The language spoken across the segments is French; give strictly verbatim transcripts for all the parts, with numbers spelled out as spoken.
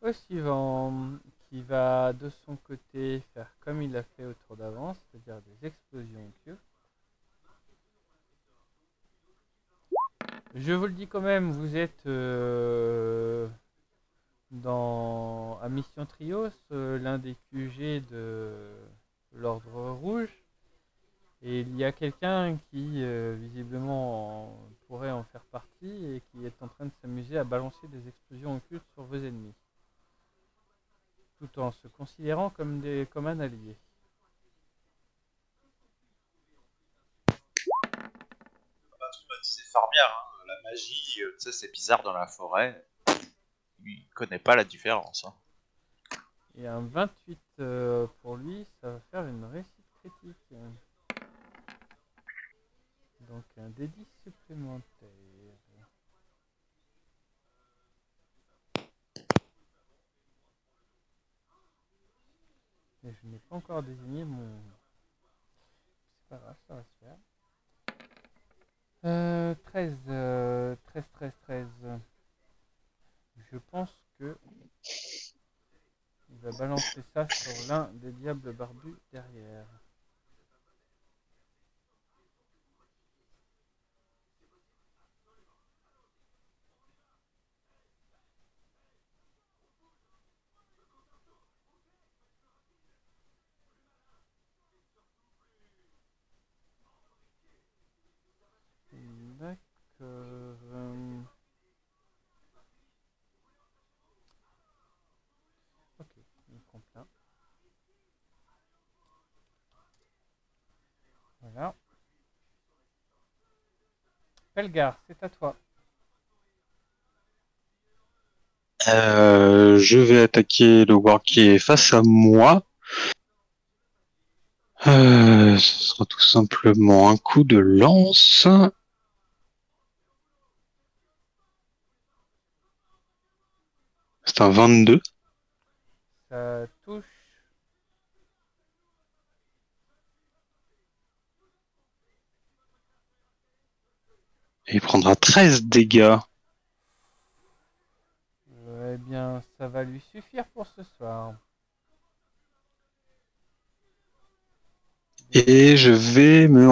au suivant, qui va de son côté faire comme il a fait au tour d'avance, c'est-à-dire des explosions au pieu. Je vous le dis quand même, vous êtes euh, dans à Mission Trios, euh, l'un des Q G de l'Ordre Rouge. Et il y a quelqu'un qui, euh, visiblement, en- pourrait en faire partie et qui est en train de s'amuser à balancer des explosions occultes sur vos ennemis, tout en se considérant comme, des, comme un allié. Bah, tout le monde disait fort bien, hein. La magie, euh, tu sais, c'est bizarre dans la forêt. Il connaît pas la différence, hein. Et un vingt-huit euh, pour lui, ça va faire une réussite critique. Donc un D dix supplémentaire. Et je n'ai pas encore désigné mon... C'est pas grave, ça va se faire. Euh, treize, euh, treize, treize, treize. Je pense que il va balancer ça sur l'un des diables barbus derrière. D'accord. euh, Ok, il prend plein. Voilà. Pelgar, c'est à toi. Euh, je vais attaquer le War qui est face à moi. Euh, ce sera tout simplement un coup de lance. C'est un vingt-deux. Ça touche. Et il prendra treize dégâts. Euh, eh bien, ça va lui suffire pour ce soir. Et je vais me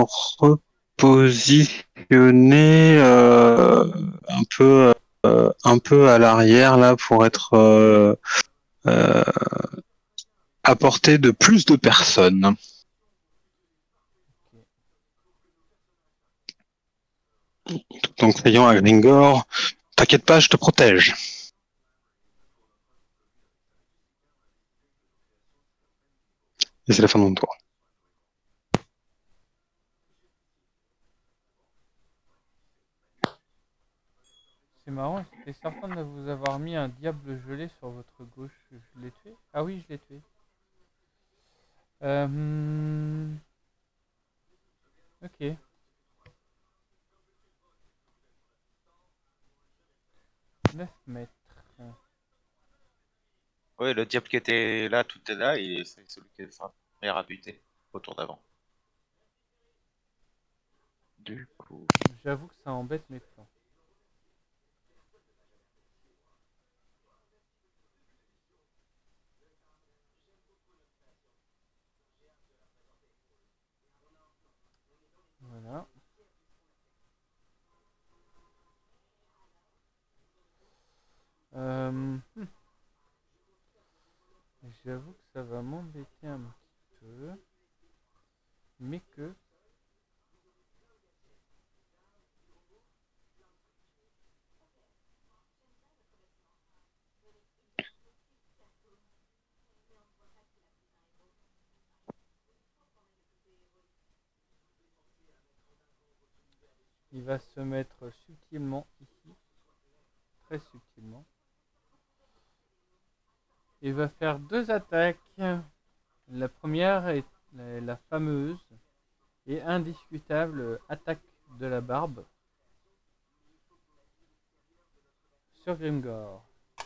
repositionner euh, un peu euh, un peu à l'arrière là pour être euh, euh, à portée de plus de personnes. Tout en criant à Gringor, t'inquiète pas, je te protège. Et c'est la fin de mon tour. C'est marrant, j'étais certain de vous avoir mis un diable gelé sur votre gauche. Je l'ai tué? Ah oui, je l'ai tué. Euh, hmm, ok. neuf mètres. Oui, le diable qui était là, tout est là, et c'est celui qui est le meilleur à buter au tour d'avant. Du coup. J'avoue que ça embête mes plans. Voilà. Euh, hmm. J'avoue que ça va m'embêter un petit peu. Mais que... Il va se mettre subtilement ici. Très subtilement. Il va faire deux attaques. La première est la, la fameuse et indiscutable attaque de la barbe sur Grimgor.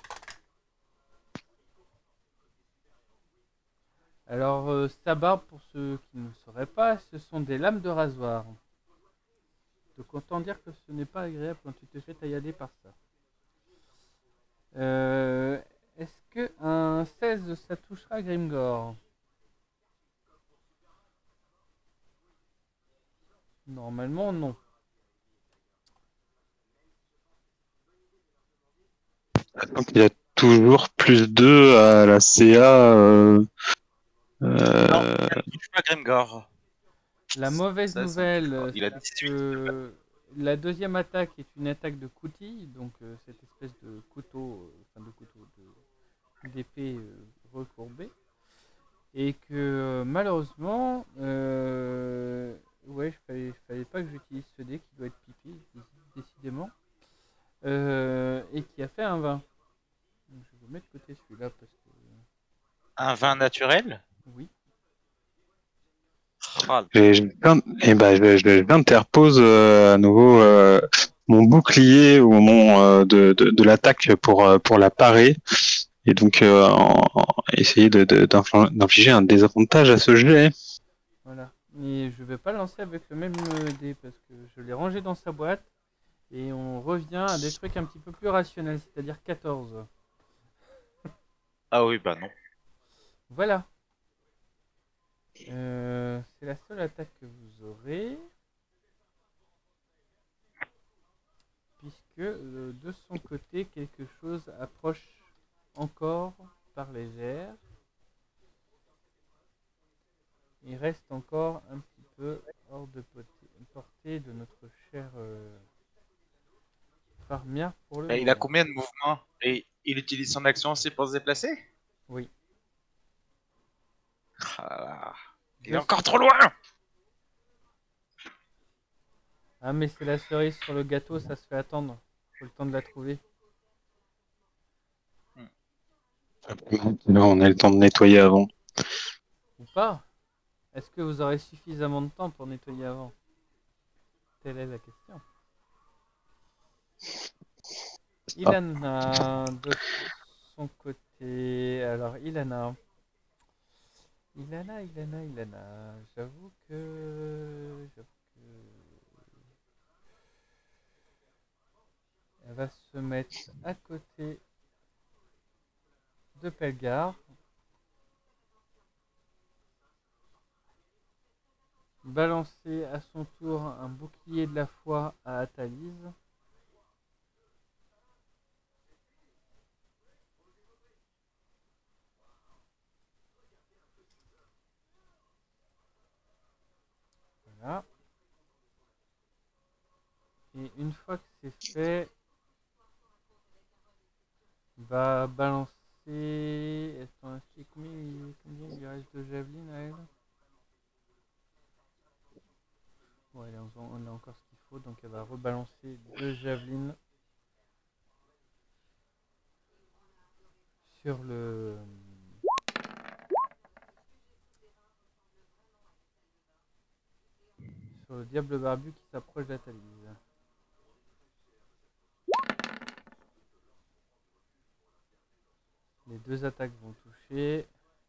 Alors, euh, sa barbe, pour ceux qui ne le sauraient pas, ce sont des lames de rasoir. Donc autant dire que ce n'est pas agréable quand tu te fais taillader par ça. Euh, Est-ce que un seize ça touchera Grimgor? Normalement non. Donc, il y a toujours plus deux à la C A. Euh, Non, euh, il ne touche pas Grimgor. La mauvaise Ça, ça ne touche pas. nouvelle, Il a c'est dix-huit. que la deuxième attaque est une attaque de coutil, donc euh, cette espèce de couteau, euh, enfin de couteau, de- d'épée euh, recourbée, et que euh, malheureusement, euh, ouais, je fallait, fallait pas que j'utilise ce dé qui doit être pipi, dé- décidément, euh, et qui a fait un vingt. Donc, je vais mettre de côté celui-là parce que Un vin naturel. oui. Ah, j'ai- j'ai plein- eh ben, je, je- j'interpose euh, à nouveau euh, mon bouclier ou mon euh, de, de, de l'attaque pour euh, pour la parer et donc euh, en- en- essayer de, de- d'infli- d'infliger un désavantage à ce jet. Voilà. Et je vais pas lancer avec le même euh, dé parce que je l'ai rangé dans sa boîte et on revient à des trucs un petit peu plus rationnels, c'est-à-dire quatorze. ah oui, bah non. Voilà. Euh, c'est la seule attaque que vous aurez. Puisque euh, de son côté, quelque chose approche encore par les airs. Il reste encore un petit peu hors de portée de notre cher euh, Farmia pour le Et il a moment. combien de mouvements? Et il utilise son action aussi pour se déplacer? Oui. Ah, il De est encore son- trop loin! Ah mais c'est la cerise sur le gâteau, ça se fait attendre. Faut le temps de la trouver. Là, on a le temps de nettoyer avant. Ou pas? Est-ce que vous aurez suffisamment de temps pour nettoyer avant? Telle est la question. Ilana, de son côté. Alors, Ilana. Ilana, Ilana, Ilana. J'avoue que. J'avoue que. Elle va se mettre à côté de Pelgar. Balancer à son tour un bouclier de la foi à Athalise. Voilà. Et une fois que c'est fait, va balancer. Attends, combien, combien il lui reste de javelines à elle? Ouais, elle a, on a encore ce qu'il faut, donc elle va rebalancer deux javelines sur le sur le diable barbu qui s'approche d'Athalise. Les deux attaques vont toucher.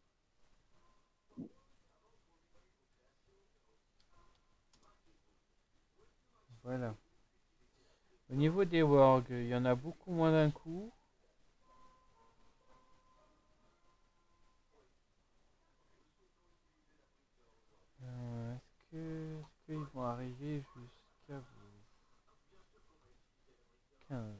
Voilà. Au niveau des wargs, il y en a beaucoup moins d'un coup. Euh, est-ce que est-ce qu'ils vont arriver jusqu'à vous quinze?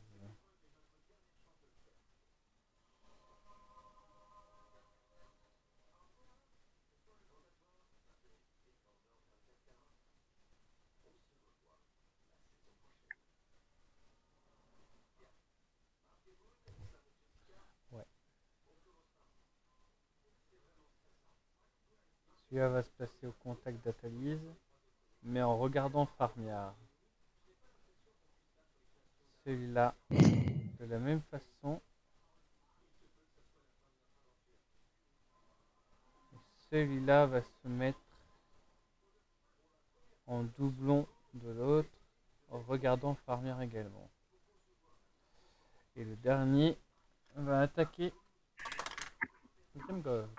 Ouais. Celui-là va se placer au contact d'Athalise, mais en regardant Farmiard. Celui-là, de la même façon. Celui-là va se mettre en doublon de l'autre, en regardant Farmiard également. Et le dernier va attaquer Grimgor.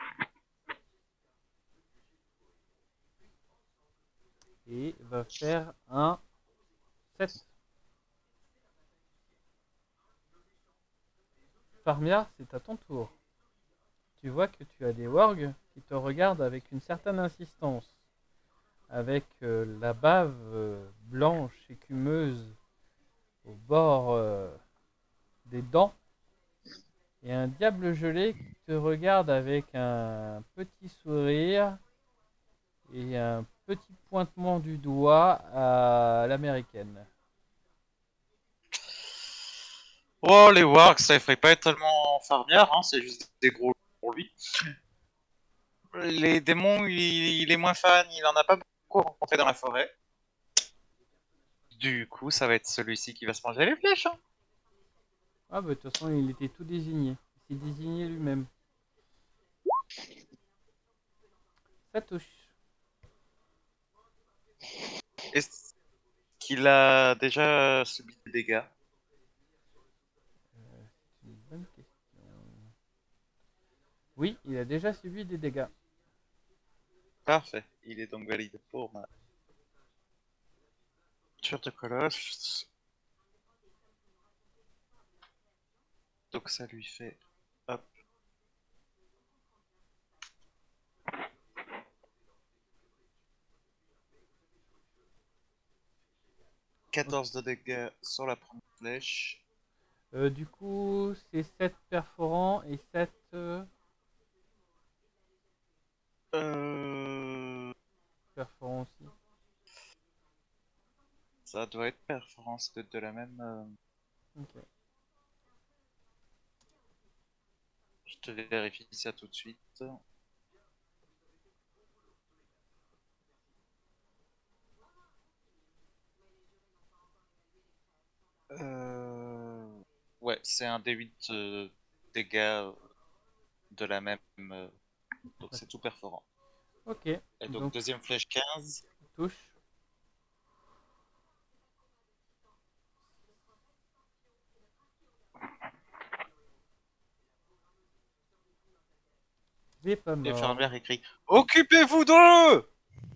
Et va faire un sept. Farmiard, c'est à ton tour. Tu vois que tu as des wargs qui te regardent avec une certaine insistance, avec euh, la bave euh, blanche écumeuse au bord euh, des dents et un diable gelé qui te regarde avec un petit sourire et un petit pointement du doigt à l'américaine. Oh, les wargs, ça ferait pas être tellement farmière, hein, c'est juste des gros loups pour lui. Les démons, il, il est moins fan, il en a pas beaucoup rencontré dans la forêt. Du coup, ça va être celui-ci qui va se manger les flèches. Hein. Ah bah de toute façon il était tout désigné. Il s'est désigné lui-même. Ça touche. Est-ce qu'il a déjà subi des dégâts? Euh, c'est une bonne question. Oui, il a déjà subi des dégâts. Parfait, il est donc valide pour ma tueur de colosse. Donc ça lui fait... Hop. quatorze de dégâts sur la première flèche. Euh, du coup, c'est sept perforants et sept. Euh... Euh... perforants aussi. Ça doit être performance de, de la même... Euh... Ok. Je te vérifie ça tout de suite. Euh... Ouais, c'est un D huit euh, dégâts euh, de la même... Euh... Donc c'est tout perforant. Ok. Et donc, Donc, deuxième flèche quinze. touche. Il est pas Et mort. Fermière écrit occupez-vous d'eux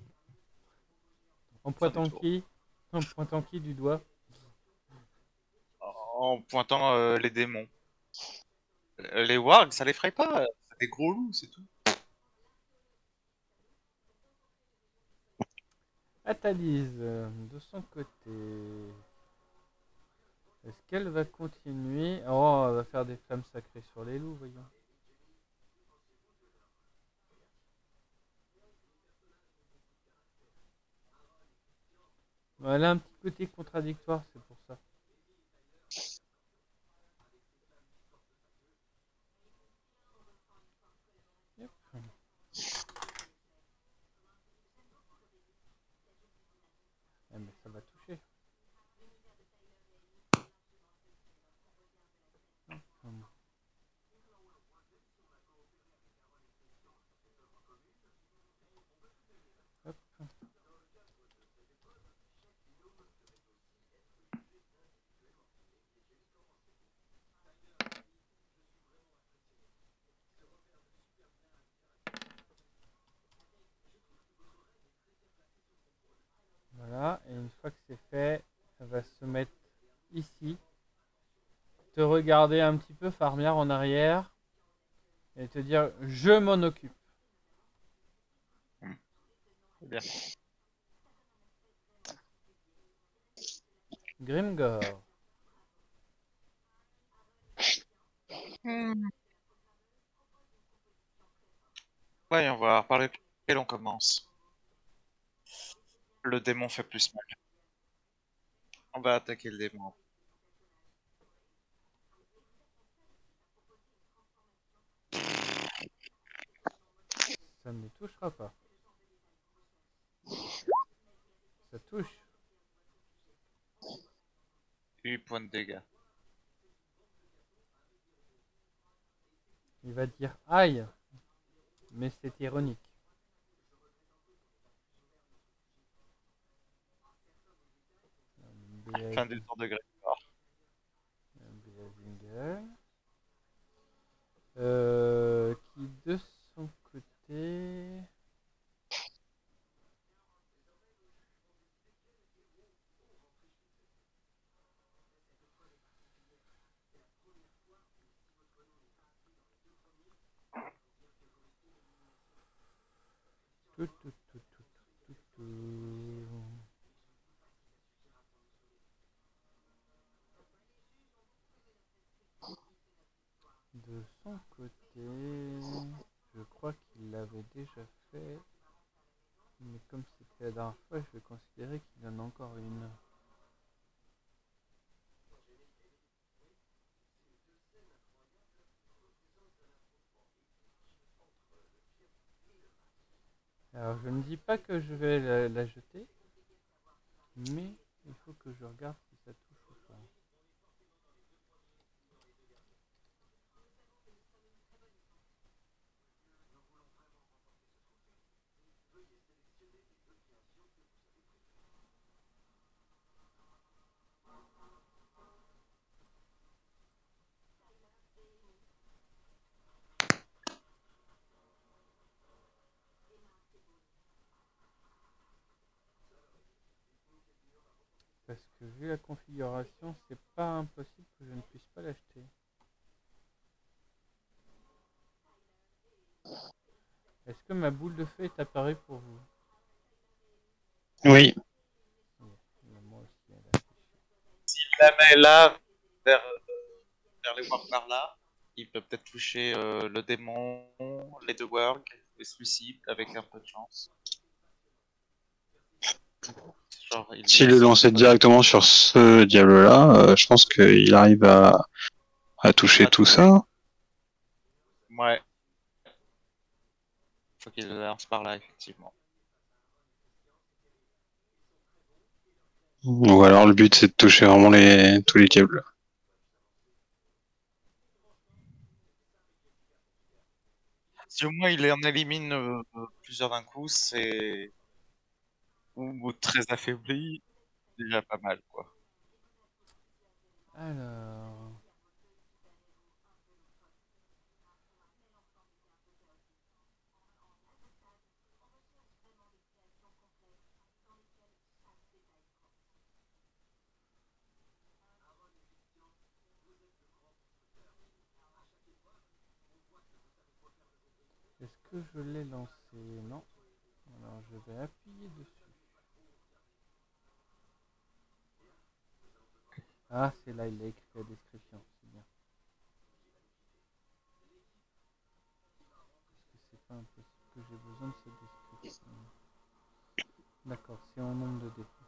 En Fin du pointant tour. qui En pointant qui du doigt? En pointant euh, les démons. Euh, Les wargs, ça les ferait pas. C'est des gros loups, c'est tout. Athalise, euh, de son côté. Est-ce qu'elle va continuer? Oh, elle va faire des flammes sacrées sur les loups, voyons. Elle a un petit côté contradictoire, c'est pour ça. Yep. Eh, mais ça va toucher. Hum. Hop. Voilà, et une fois que c'est fait, elle va se mettre ici, te regarder un petit peu Farmiard en arrière et te dire je m'en occupe. C'est bien. Grimgor. Hmm. Voyons voir, par lequel on commence. Le démon fait plus mal. On va attaquer le démon. Ça ne touchera pas. Ça touche. huit points de dégâts. Il va dire aïe, mais c'est ironique. Fin du tour de Grégoire. Euh, qui de son côté... Tout, tout, tout, tout, tout, tout. De son côté, je crois qu'il l'avait déjà fait, mais comme c'était la dernière fois, je vais considérer qu'il en a encore une. Alors je ne dis pas que je vais la, la jeter, mais il faut que je regarde si ça touche ou pas. Parce que vu la configuration, c'est pas impossible que je ne puisse pas l'acheter. Est-ce que ma boule de feu est apparue pour vous? Oui. Oui, moi aussi, elle a affiché. S'il la met là, vers, vers les wargs par là, il peut peut-être toucher euh, le démon, les deux wargs, et celui-ci avec un peu de chance. Genre, il S'il le lançait directement sur ce diable-là, euh, je pense qu'il arrive à, à toucher À tout toucher. ça. Ouais. Faut qu'il le lance par là, effectivement. Ou alors le but c'est de toucher vraiment les, tous les diables. Si au moins il en élimine euh, plusieurs d'un coup, c'est... Ou très affaibli, déjà pas mal, quoi. Alors... Est-ce que je l'ai lancé? Non. Alors je vais appuyer dessus. Ah, c'est là, il a écrit la description, c'est bien. Parce que c'est pas impossible que j'ai besoin de cette description. D'accord, c'est en nombre de dés.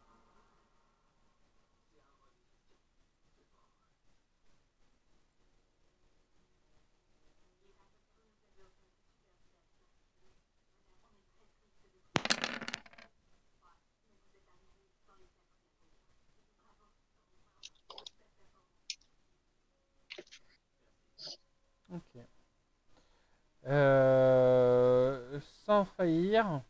Ok. Euh, sans faillir.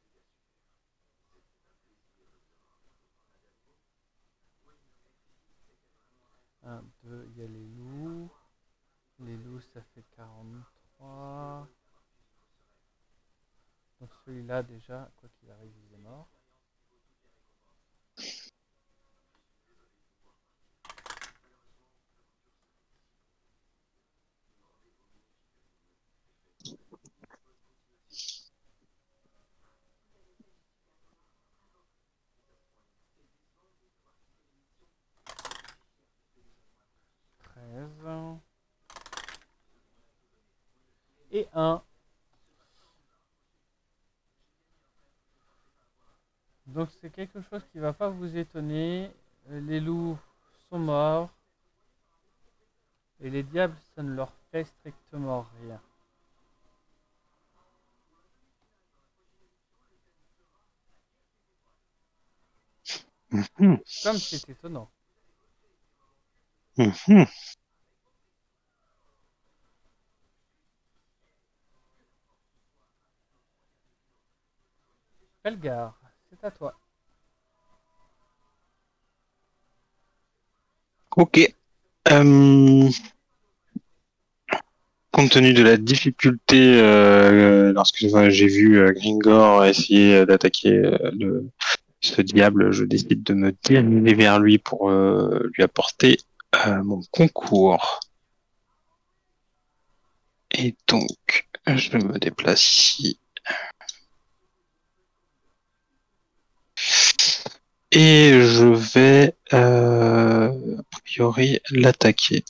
un, deux, il y a les loups. Les loups, ça fait quarante-trois. Donc celui-là, déjà, quoi qu'il arrive, il est mort. treize. Et un. Donc c'est quelque chose qui va pas vous étonner. Les loups sont morts. Et les diables, ça ne leur fait strictement rien. Mmh. Comme c'est étonnant. Mmh. Pelgar, c'est à toi. Ok. Euh... Compte tenu de la difficulté, euh, lorsque j'ai vu euh, Gringor essayer d'attaquer euh, le, ce diable, je décide de me diriger vers lui pour euh, lui apporter euh, mon concours. Et donc, je me déplace ici. Et je vais, euh, a priori, l'attaquer.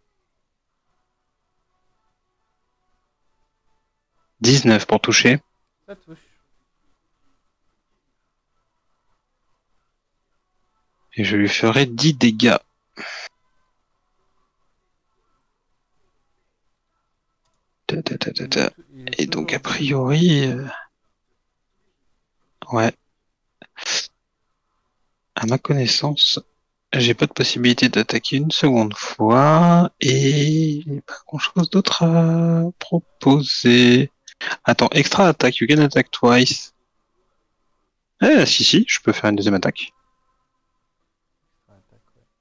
dix-neuf pour toucher. Ça touche. Et je lui ferai dix dégâts. Ta, ta, ta, ta, Il ta. est, tou- il est Et donc, a toujours vivant. priori... euh, Ouais. À ma connaissance, j'ai pas de possibilité d'attaquer une seconde fois. Et j'ai pas grand-chose d'autre à proposer. Attends, extra attaque, you can attack twice. Eh, si, si, je peux faire une deuxième attaque. Ouais, attaque,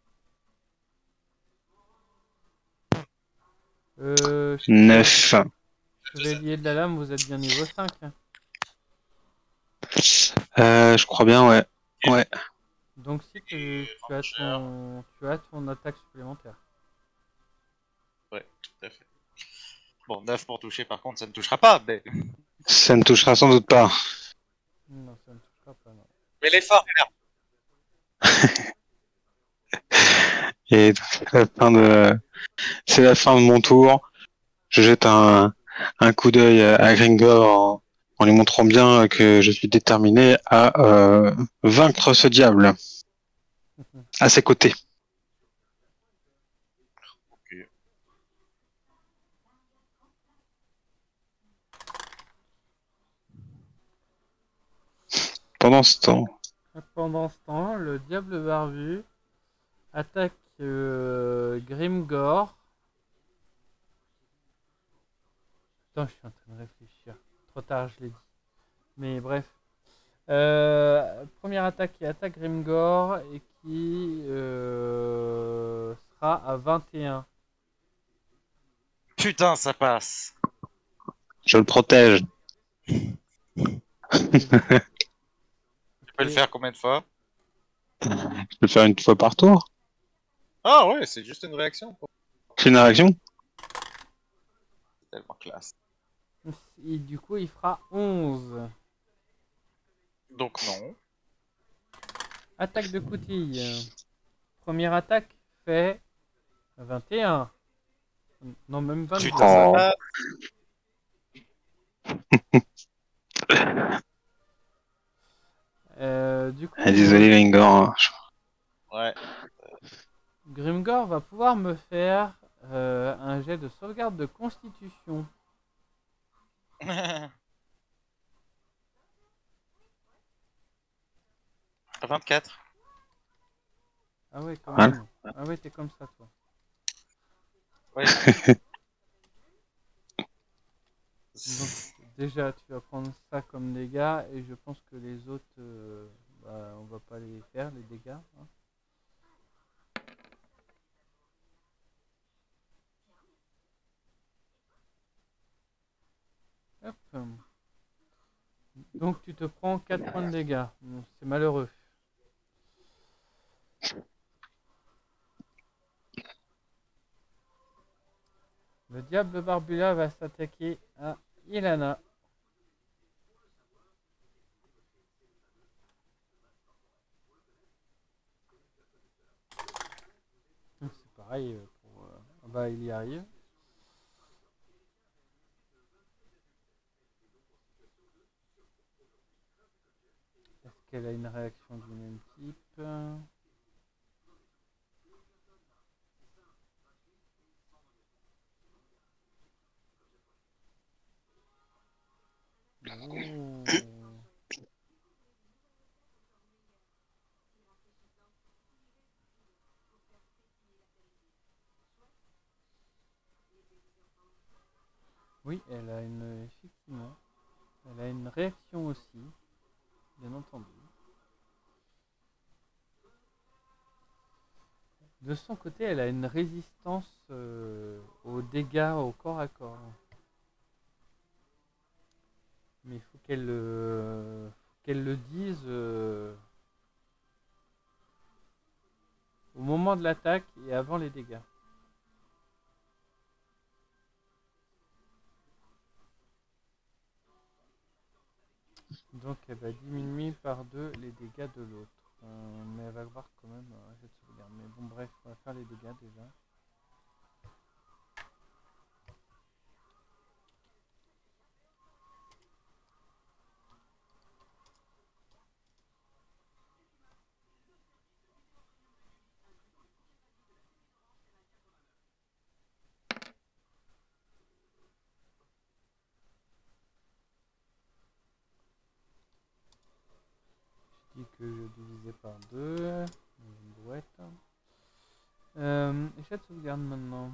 ouais. Euh, neuf. Chevalier de la lame, vous êtes bien niveau cinq. Hein. Euh, je crois bien, ouais. Ouais. Donc si tu, tu as ton, tu as ton attaque supplémentaire. Ouais, tout à fait. Bon, neuf pour toucher, par contre, ça ne touchera pas, mais... Ça ne touchera sans doute pas. Non, ça ne touchera pas, non. Mais l'effort, Et c'est la fin de, c'est la fin de mon tour. Je jette un, un coup d'œil à Gringor en, en lui montrant bien que je suis déterminé à euh, vaincre ce diable à ses côtés. Ok. Pendant ce temps, Pendant ce temps, le diable barbu attaque euh, Grimgor. Putain, je suis en train de réfléchir. Trop tard, je l'ai dit. Mais bref. Euh, première attaque qui attaque Grimgor et qui euh, sera à vingt et un. Putain, ça passe. je le protège. Tu peux le faire combien de fois? Je peux le faire une fois par tour. Ah ouais, c'est juste une réaction. C'est une réaction. C'est tellement classe. Et du coup, il fera onze. Donc non. Attaque de coutille. Première attaque fait vingt et un. Non, même vingt-deux. Putain, ça Oh. passe. Euh, du coup, Ah, désolé, Gringor. Ouais. Grimgor va pouvoir me faire euh, un jet de sauvegarde de constitution. vingt-quatre. Ah ouais, quand Hein même. Ah ouais, t'es comme ça, toi. Ouais. Donc, déjà, tu vas prendre ça comme dégâts, et je pense que les autres, euh, bah, on va pas les faire, les dégâts. Hein. Hop. Donc, tu te prends quatre points de dégâts. Bon, c'est malheureux. Le diable Barbula va s'attaquer à Ilana. C'est pareil pour... Euh... Bah, il y arrive. Est-ce qu'elle a une réaction du même type? Ouh. Oui, elle a une... Effectivement. Elle a une réaction aussi. Bien entendu. De son côté, elle a une résistance euh, aux dégâts au corps à corps. Mais il faut qu'elle euh, qu'elle le dise euh, au moment de l'attaque et avant les dégâts. Donc elle va diminuer par deux les dégâts de l'autre. Euh, mais elle va voir quand même un jet de sauvegarde. Mais bon, bref, on va faire les dégâts déjà. Je dis que je divisais par deux. Une brouette. Euh, jet de sauvegarde maintenant.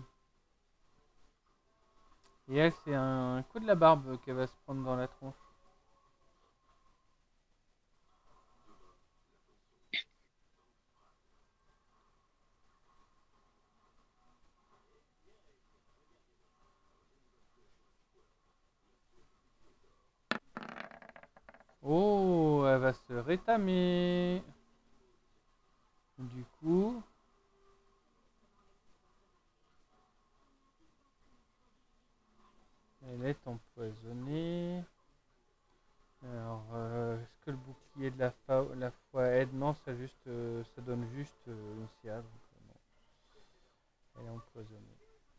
Et elle, c'est un coup de la barbe qu'elle va se prendre dans la tronche. Oh, elle va se rétamer. Du coup, elle est empoisonnée. Alors, euh, est-ce que le bouclier de la, fa la foi aide? Non, ça, juste, euh, ça donne juste euh, une C A. Donc, euh, non. Elle est empoisonnée.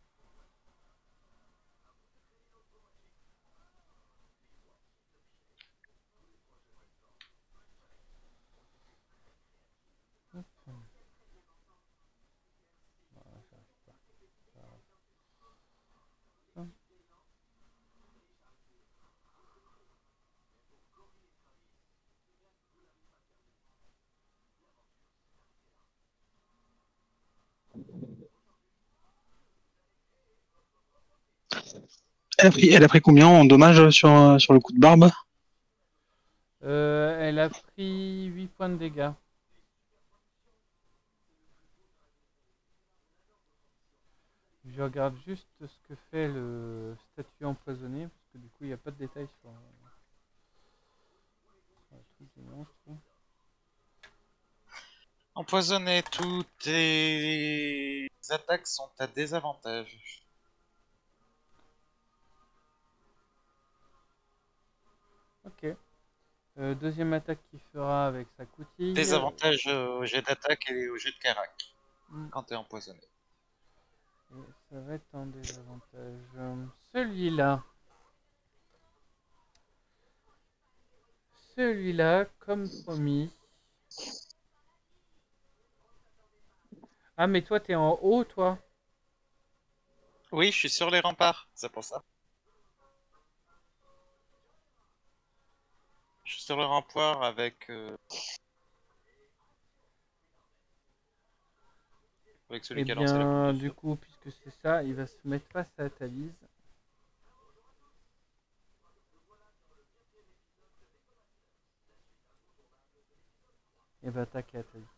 Hop. Non, j'arrive pas. Hop. Elle a pris, elle a pris combien en dommages sur, euh, sur le coup de barbe? Euh, elle a pris huit points de dégâts. Je regarde juste ce que fait le statut empoisonné, parce que du coup, il n'y a pas de détails sur, sur le truc du monstre. Empoisonné, toutes tes attaques sont à désavantage. Ok. Euh, deuxième attaque qu'il fera avec sa coutille. Désavantage euh, au jet d'attaque et au jet de carac, Hmm. quand t'es empoisonné. Et ça va être un désavantage. Euh, Celui-là. Celui-là, comme promis. Ah, mais toi, t'es en haut, toi. Oui, je suis sur les remparts, c'est pour ça. Je suis sur le rempart avec, euh, avec celui Eh qui a lancé la boule bien, de du feu. coup, puisque c'est ça, il va se mettre face à Thalys. Et va attaquer à Thalys.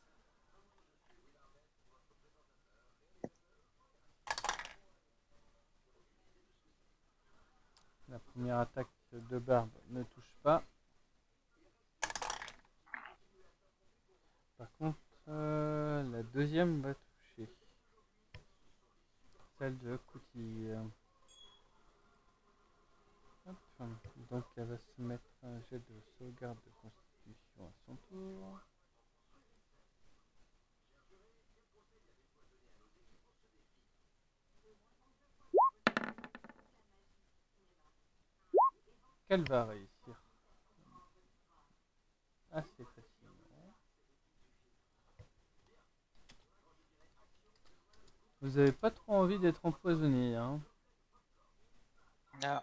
La première attaque de barbe ne touche pas. Par contre, euh, la deuxième va toucher. Celle de coutille. Hop. Donc elle va se mettre un jet de sauvegarde de constitution à son tour. Qu'elle va réussir assez facilement. Vous avez pas trop envie d'être empoisonné, hein? Ah.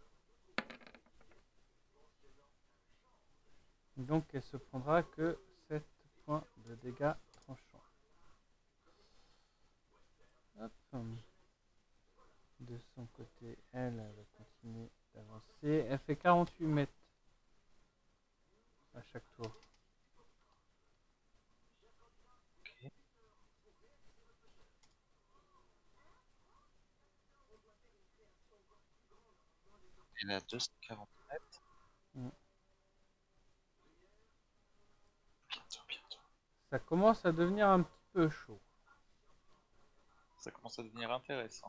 Donc elle se prendra que sept points de dégâts tranchants. Hop. De son côté, elle, elle va continuer d'avancer. Elle fait quarante-huit mètres à chaque tour. Ok. Il a deux cent quarante mètres. Mm. Bientôt, bientôt. Ça commence à devenir un petit peu chaud. Ça commence à devenir intéressant.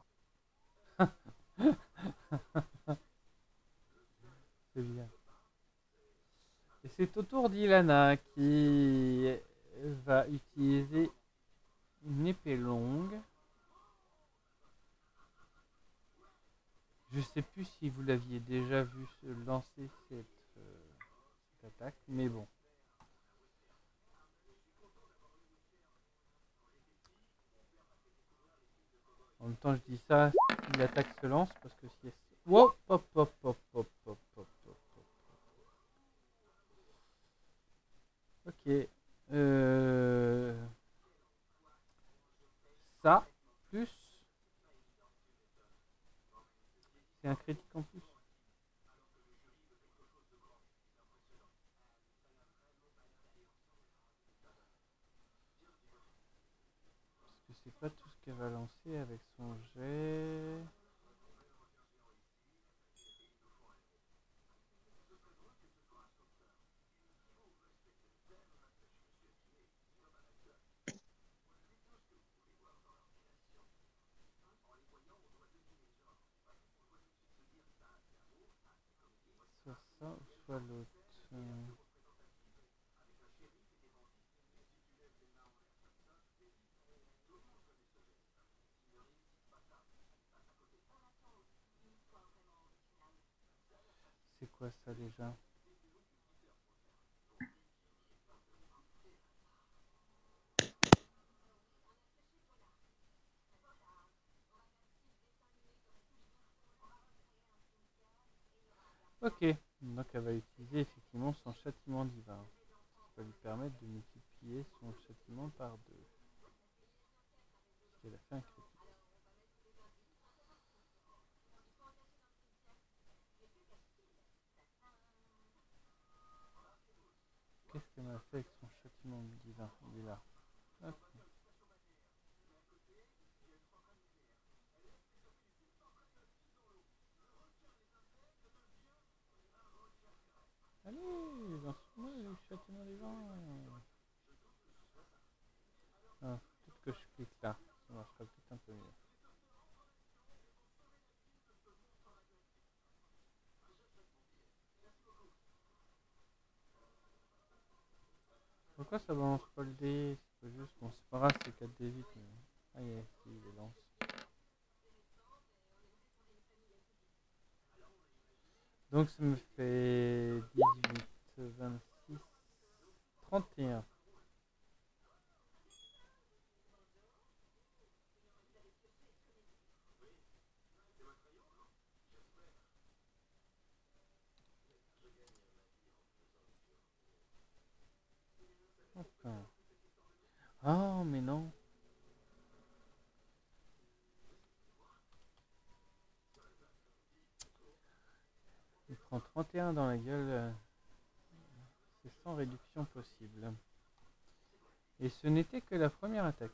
C'est bien. Et c'est au tour d'Ilana qui va utiliser une épée longue. Je sais plus si vous l'aviez déjà vu se lancer cette, euh, cette attaque, mais bon. En même temps, je dis ça si l'attaque se lance, parce que si elle se... Wow, hop, hop, hop, hop, hop, hop, hop, hop. Ok. Euh... Ça, plus... C'est un critique en plus. Parce que c'est pas tout ce qu'elle va lancer avec son jet. Soit ça ou soit l'autre. C'est quoi ça déjà? Ok, donc elle va utiliser effectivement son châtiment divin. Ça va lui permettre de multiplier son châtiment par deux. Parce qu'elle a fait un critique. Qu'est-ce qu'elle m'a fait avec son châtiment divin? Il est là. Hop. Allez, lance-moi le châtiment divin. Ah, peut-être que je clique là. Ça marchera peut-être un peu mieux. Pourquoi ça balance pas le dé? C'est pas juste. Bon, c'est pas grave, c'est quatre dés vite. Mais... Ah, yeah, si, il les lance. Donc ça me fait dix-huit, vingt-six, trente et un. Enfin. Oh, mais non. Il prend trente et un dans la gueule. C'est sans réduction possible. Et ce n'était que la première attaque.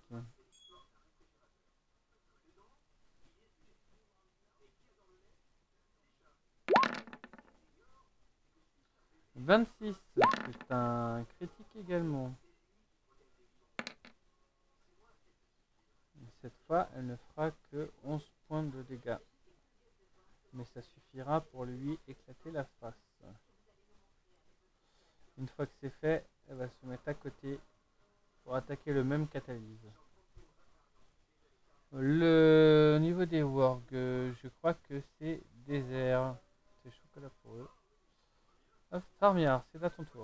vingt-six, c'est un critique également. Et cette fois, elle ne fera que onze points de dégâts. Mais ça suffira pour lui éclater la face. Une fois que c'est fait, elle va se mettre à côté pour attaquer le même catalyse. Le niveau des wargs, je crois que c'est désert. C'est chocolat pour eux. Hop, Farmiard, c'est à ton tour.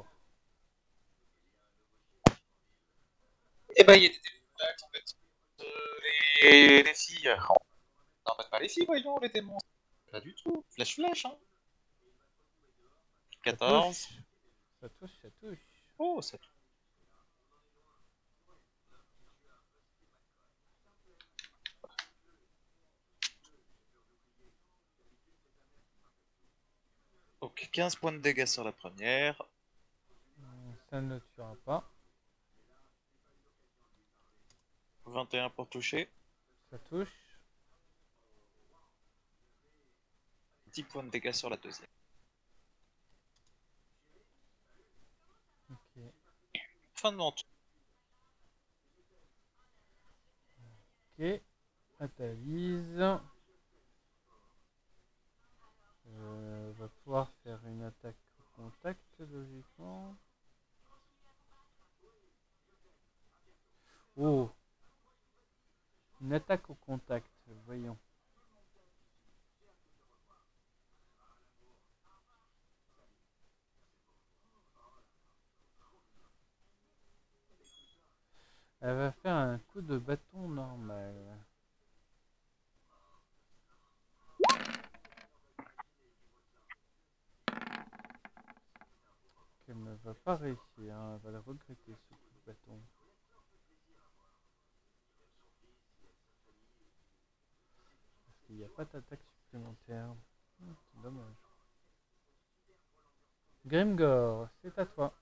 Eh ben, il y a des démons en fait. Euh, les... les filles. Non, pas les filles, voyons, les démons. Pas du tout. Flash, flash, hein. quatorze. Ça touche, ça touche. Oh, ça touche. Donc, quinze points de dégâts sur la première. Ça ne tuera pas. vingt et un pour toucher. Ça touche. dix points de dégâts sur la deuxième. Ok. Fin de mon tour. Ok. Atalyse. Euh, va pouvoir faire une attaque au contact, logiquement. Oh, une attaque au contact, voyons. Elle va faire un coup de bâton normal. Elle ne va pas réussir, hein. Elle va le regretter ce coup de bâton. Parce qu'il n'y a pas d'attaque supplémentaire. Hum, c'est dommage. Grimgor, c'est à toi.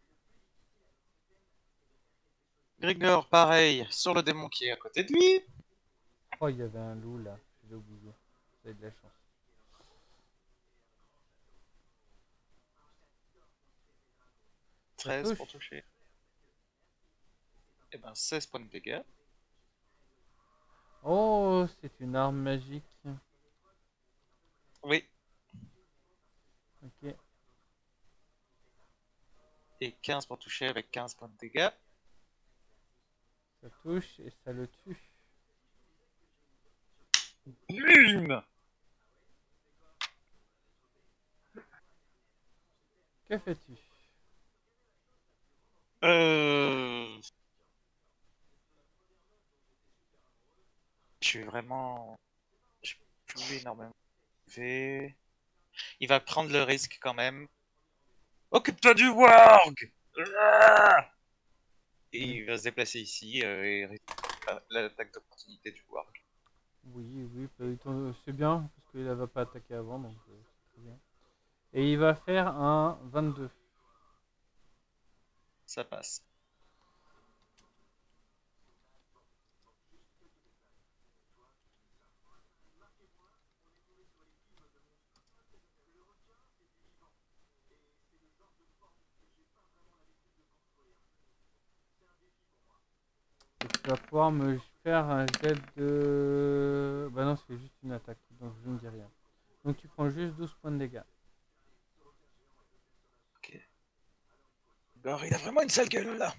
Grigor, pareil, sur le démon qui est à côté de lui. Oh, il y avait un loup là, je l'ai oublié. Vous avez de la chance. treize touche. pour toucher. Et ben seize points de dégâts. Oh, c'est une arme magique. Oui. Ok. Et quinze pour toucher avec quinze points de dégâts. Ça touche et ça le tue. Bim. Que fais-tu? Euh... Je suis vraiment... Je plus énormément. Il va prendre le risque quand même. Occupe-toi du warg. Ah. Et il va se déplacer ici euh, et risquer l'attaque d'opportunité du warg. Oui, oui, c'est bien, parce qu'il ne va pas attaquer avant, donc euh, c'est très bien. Et il va faire un vingt-deux. Ça passe. Et tu vas pouvoir me faire un jet de... Bah non, c'est juste une attaque, donc je ne dis rien. Donc tu prends juste douze points de dégâts. Ok. Gore, il a vraiment une sale gueule là.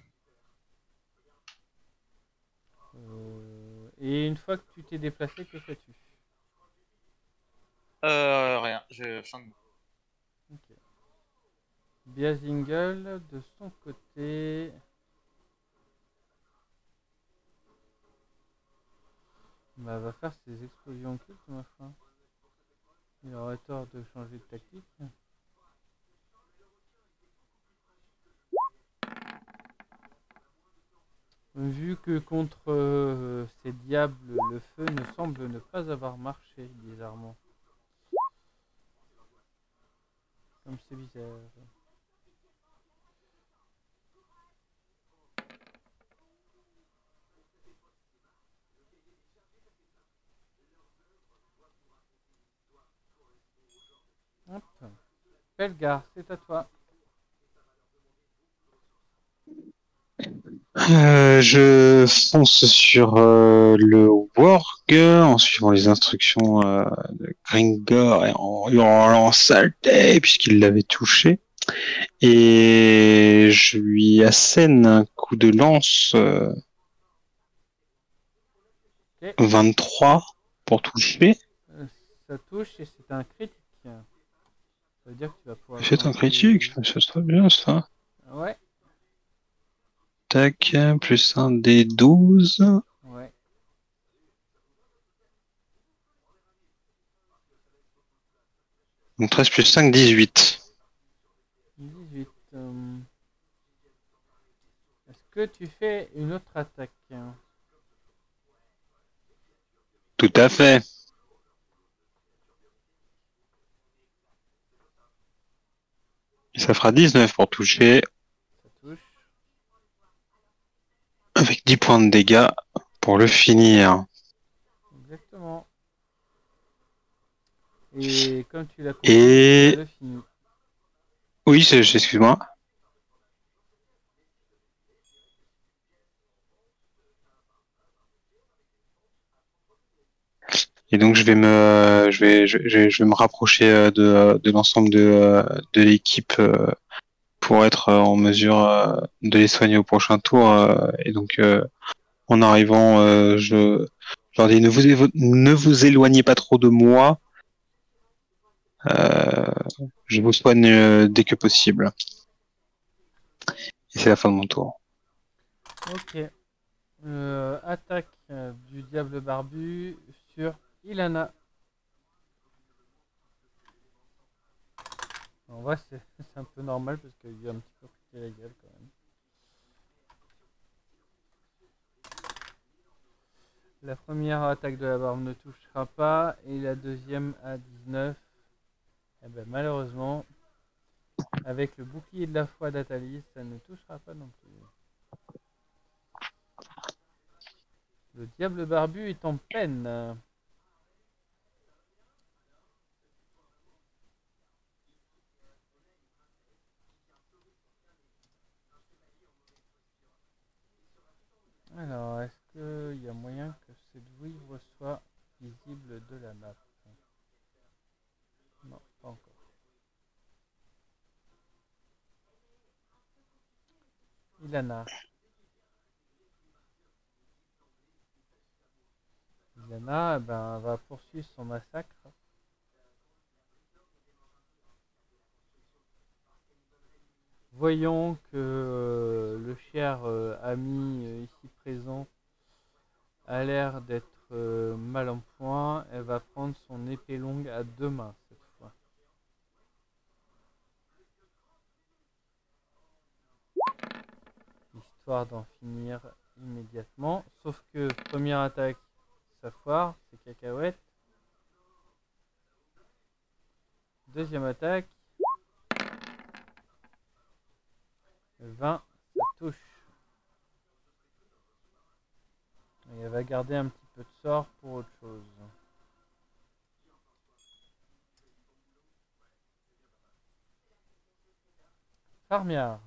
Euh... Et une fois que tu t'es déplacé, que fais-tu? Euh, rien, je change. Ok. Biazingle, de son côté... Bah, va faire ses explosions cultes, ma fin. Il aurait tort de changer de tactique. Vu que contre euh, ces diables, le feu ne semble ne pas avoir marché, bizarrement. Comme c'est bizarre. Hop. Pelgar, c'est à toi. Euh, je fonce sur euh, le Warg en suivant les instructions euh, de Gringor et en hurlant saleté puisqu'il l'avait touché. Et je lui assène un coup de lance euh, Okay. vingt-trois pour toucher. Euh, ça touche et c'est un critique. Ça veut dire que tu vas pouvoir... C'est un critique, ça serait bien ça. Ouais. Tac, plus un des douze. Ouais. Donc treize plus cinq, dix-huit. dix-huit. Euh... Est-ce que tu fais une autre attaque? Tout à fait. Et ça fera dix-neuf pour toucher. Ça touche. Avec dix points de dégâts pour le finir. Exactement. Et comme tu l'as compris, Et... ça le finit. Oui, excuse-moi. Et donc je vais me, je vais, je, je, je vais me rapprocher de, de l'ensemble de, de l'équipe pour être en mesure de les soigner au prochain tour. Et donc en arrivant, euh, je, je leur dis ne vous, évo- ne vous éloignez pas trop de moi. Euh, je vous soigne euh, dès que possible. Et c'est la fin de mon tour. Ok. Euh, attaque euh, du diable barbu sur Ilana. En vrai, c'est c'est un peu normal parce qu'il lui a un petit peu piqué la gueule quand même. La première attaque de la barbe ne touchera pas et la deuxième à dix-neuf. Eh ben, malheureusement, avec le bouclier de la foi d'Atalis, ça ne touchera pas non plus. Le diable barbu est en peine. Alors, est-ce qu'il y a moyen que cette vouivre soit visible de la map? Non, pas encore. Ilana. Ilana, eh ben, va poursuivre son massacre. Voyons que euh, le cher euh, ami euh, ici présent a l'air d'être euh, mal en point. Elle va prendre son épée longue à deux mains cette fois. Histoire d'en finir immédiatement. Sauf que première attaque, ça foire, c'est cacahuète. Deuxième attaque, vingt, ça touche. Et elle va garder un petit peu de sort pour autre chose. Farmiard.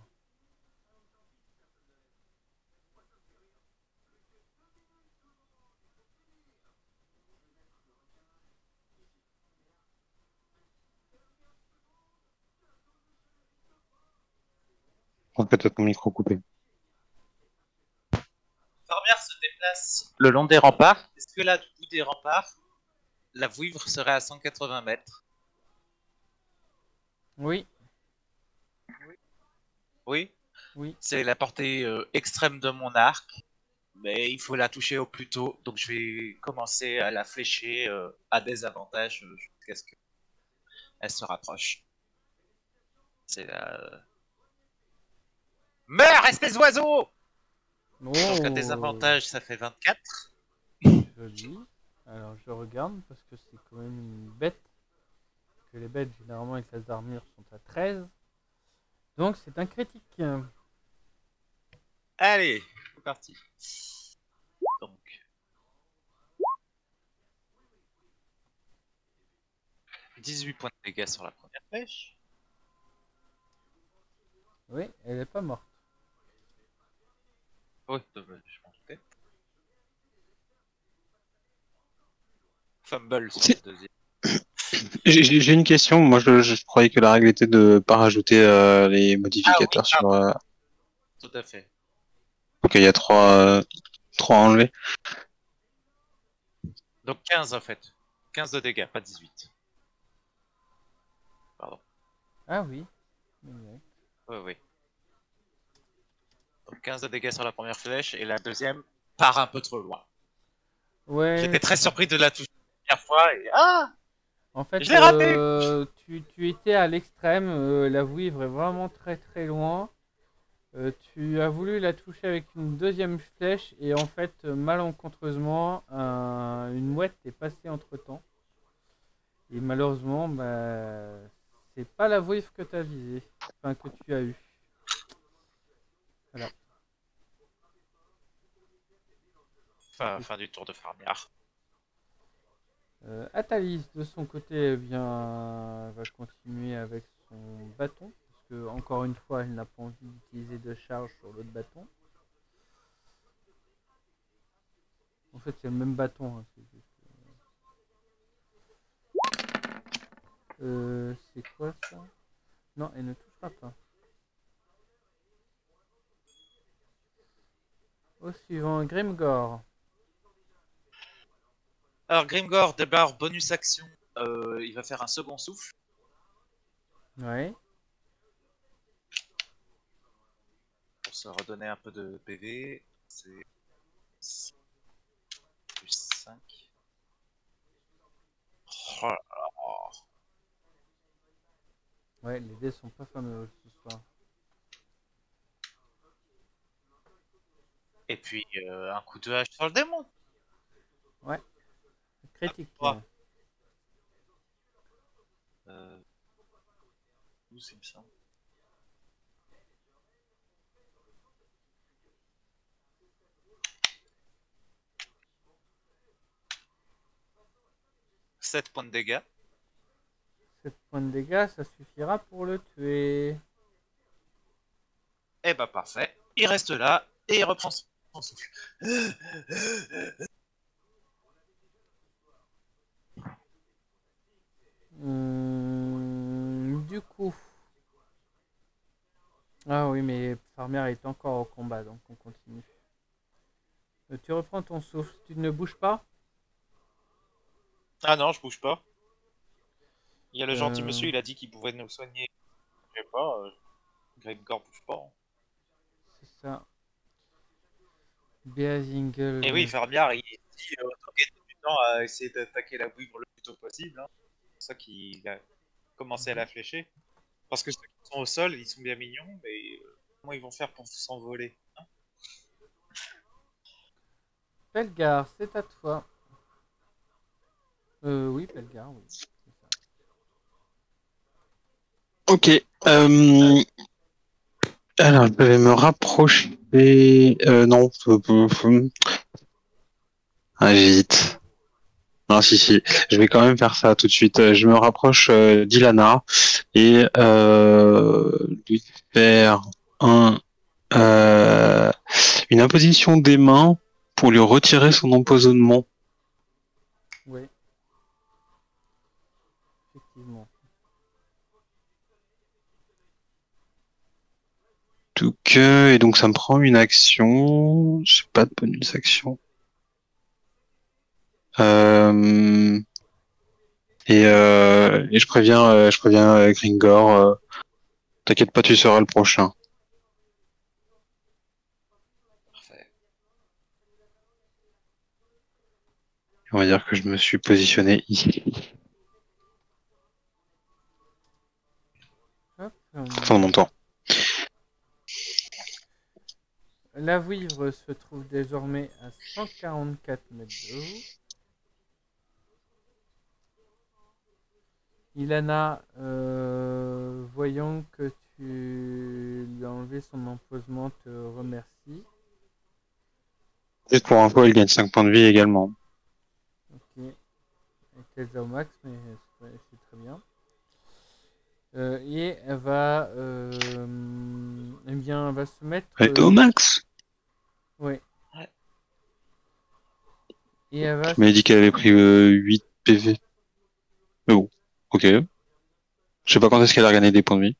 On peut peut-être mon micro coupé. Farmiard se déplace le long des remparts. Est-ce que là, du bout des remparts, la vouivre serait à cent quatre-vingts mètres? Oui. Oui. Oui. C'est la portée euh, extrême de mon arc, mais il faut la toucher au plus tôt, donc je vais commencer à la flécher euh, à désavantage euh, jusqu'à ce qu'elle se rapproche. C'est la... Meurs, espèce d'oiseau! Oh. Donc à désavantage, ça fait vingt-quatre. Joli. Alors je regarde parce que c'est quand même une bête. Que les bêtes généralement avec la armure sont à treize. Donc c'est un critique. Allez, c'est parti. Donc. dix-huit points de dégâts sur la première flèche. Oui, elle est pas morte. Oui, je m'en doutais. Fumble sur le deuxième. J'ai j'ai une question. Moi, je, je croyais que la règle était de pas rajouter euh, les modificateurs Ah oui, sur. Euh... Tout à fait. Ok, il y a trois, euh, trois à enlever. Donc quinze en fait. quinze de dégâts, pas dix-huit. Pardon. Ah oui. Oui. Oui, oui. Donc quinze de dégâts sur la première flèche et la deuxième part un peu trop loin. Ouais. J'étais très surpris de la toucher la première fois et ah! En fait, je l'ai raté. Euh, tu, tu étais à l'extrême. Euh, la vouivre est vraiment très très loin. Euh, tu as voulu la toucher avec une deuxième flèche et en fait, malencontreusement, un, une mouette est passée entre temps. Et malheureusement, bah, c'est pas la vouivre que tu as visée, enfin que tu as eu. Voilà. Fin, fin du tour de Farmiard. Euh, Atalis, de son côté, eh bien, va continuer avec son bâton. Parce que, encore une fois, elle n'a pas envie d'utiliser de charge sur l'autre bâton. En fait, c'est le même bâton. Hein, c'est juste... euh, c'est quoi ça? Non, elle ne touchera pas. Au suivant, Grimgor. Alors Grimgor, d'abord bonus action, euh, il va faire un second souffle. Ouais. Pour se redonner un peu de P V. C'est plus cinq. Oh là là. Ouais, les dés sont pas fameux ce soir. Et puis euh, un coup de hache sur le démon. Ouais. Critique. Ah, euh... douze, il me semble. sept points de dégâts. sept points de dégâts, ça suffira pour le tuer. Eh bah parfait. Il reste là et il reprend son souffle. Hum, du coup. Ah oui, mais Farmer est encore au combat, donc on continue. Euh, tu reprends ton souffle, tu ne bouges pas. Ah non, je bouge pas. Il y a le Euh, gentil monsieur, il a dit qu'il pouvait nous soigner. Je sais pas. Euh... Grimgor bouge pas. Hein. C'est ça. Beazingle. Et oui, Fermiard, il dit euh, autant gagner du temps à essayer d'attaquer la vouivre le plus tôt possible. Hein. C'est pour ça qu'il a commencé à la flécher. Parce que ceux qui sont au sol, ils sont bien mignons, mais euh, comment ils vont faire pour s'envoler hein? Pelgar, c'est à toi. Euh, oui, Pelgar, oui. C'est ça. Ok. Euh... Alors, je vais me rapprocher. Euh, non. Ah, j'hésite. Non, si, si. Je vais quand même faire ça tout de suite. Je me rapproche euh, d'Ilana et euh, lui faire un, euh, une imposition des mains pour lui retirer son empoisonnement. Oui. Effectivement. Donc, euh, et donc ça me prend une action. J'ai pas de bonus action. Euh, et, euh, et je préviens, euh, je préviens euh, Gringor. Euh, T'inquiète pas, tu seras le prochain. Parfait. On va dire que je me suis positionné ici. Hop, Prends mon temps. La vouivre se trouve désormais à cent quarante-quatre mètres de haut. Ilana, euh, voyant que tu lui as enlevé son empoisonnement, te remercie. Juste pour info, elle gagne cinq points de vie également. Ok. Elle était au max, mais c'est très bien. Euh, et elle va, euh, eh bien, elle va se mettre. Elle était au max. Oui. Ouais. Et elle va. Tu m'avais dit qu'elle avait pris euh, huit P V. Oh, ok. Je sais pas quand est-ce qu'elle a gagné des points de vie.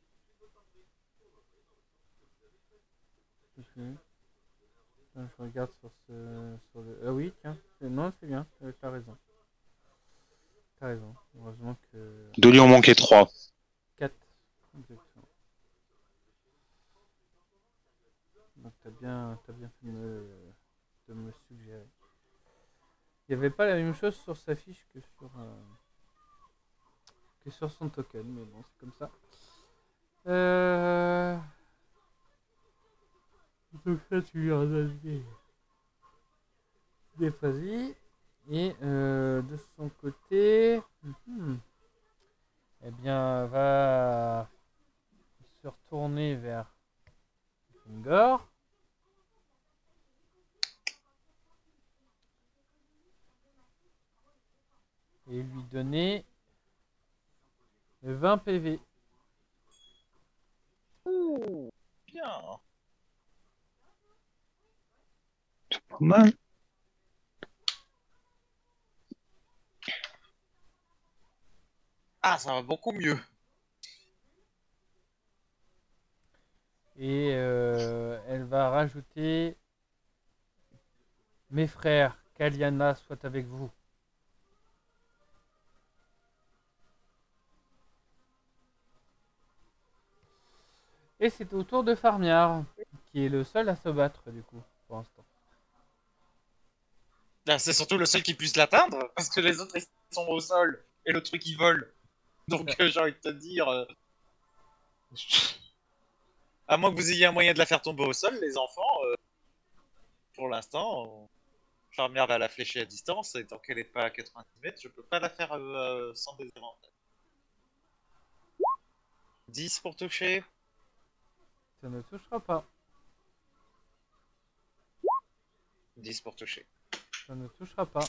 Okay. Je regarde sur ce. Sur le... Ah oui, tiens. Non, c'est bien. Euh, T'as raison. T'as raison. Heureusement que. De lui en manquait trois. quatre. Exactement. Donc t'as bien, t'as bien fait de me, de me suggérer. Il n'y avait pas la même chose sur sa fiche que sur, euh, que sur son token, mais bon, c'est comme ça. Euh... Donc là, tu lui as donné des phases. Et euh, de son côté, hmm, eh bien, va se retourner vers Gringor. Et lui donner vingt P V. Ouh, bien. C'est pas mal. Ah, ça va beaucoup mieux. Et euh, elle va rajouter Mes frères, qu'Aliana soit avec vous. Et c'est au tour de Farmiard, qui est le seul à se battre du coup, pour l'instant. Ah, c'est surtout le seul qui puisse l'atteindre, parce que les autres ils sont au sol, et le truc il vole. Donc euh, j'ai envie de te dire... euh, À moins que vous ayez un moyen de la faire tomber au sol, les enfants, euh, pour l'instant, on... Farmière va la flécher à distance, et tant qu'elle n'est pas à quatre-vingt-dix mètres, je peux pas la faire euh, sans désavantage. dix pour toucher. Ça ne touchera pas. dix pour toucher. Ça ne touchera pas.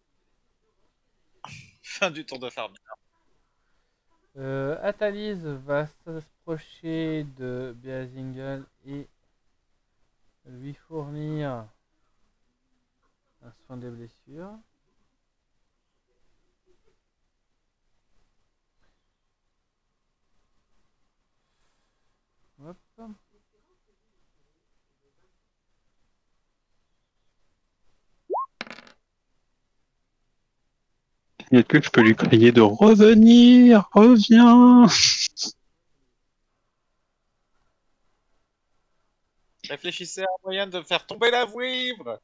Fin du tour de Farmière. Euh, Athalise va s'approcher de Beazingle et lui fournir un soin des blessures. Hop. Est-ce que je peux lui crier de revenir, reviens? Réfléchissez à un moyen de faire tomber la vouivre.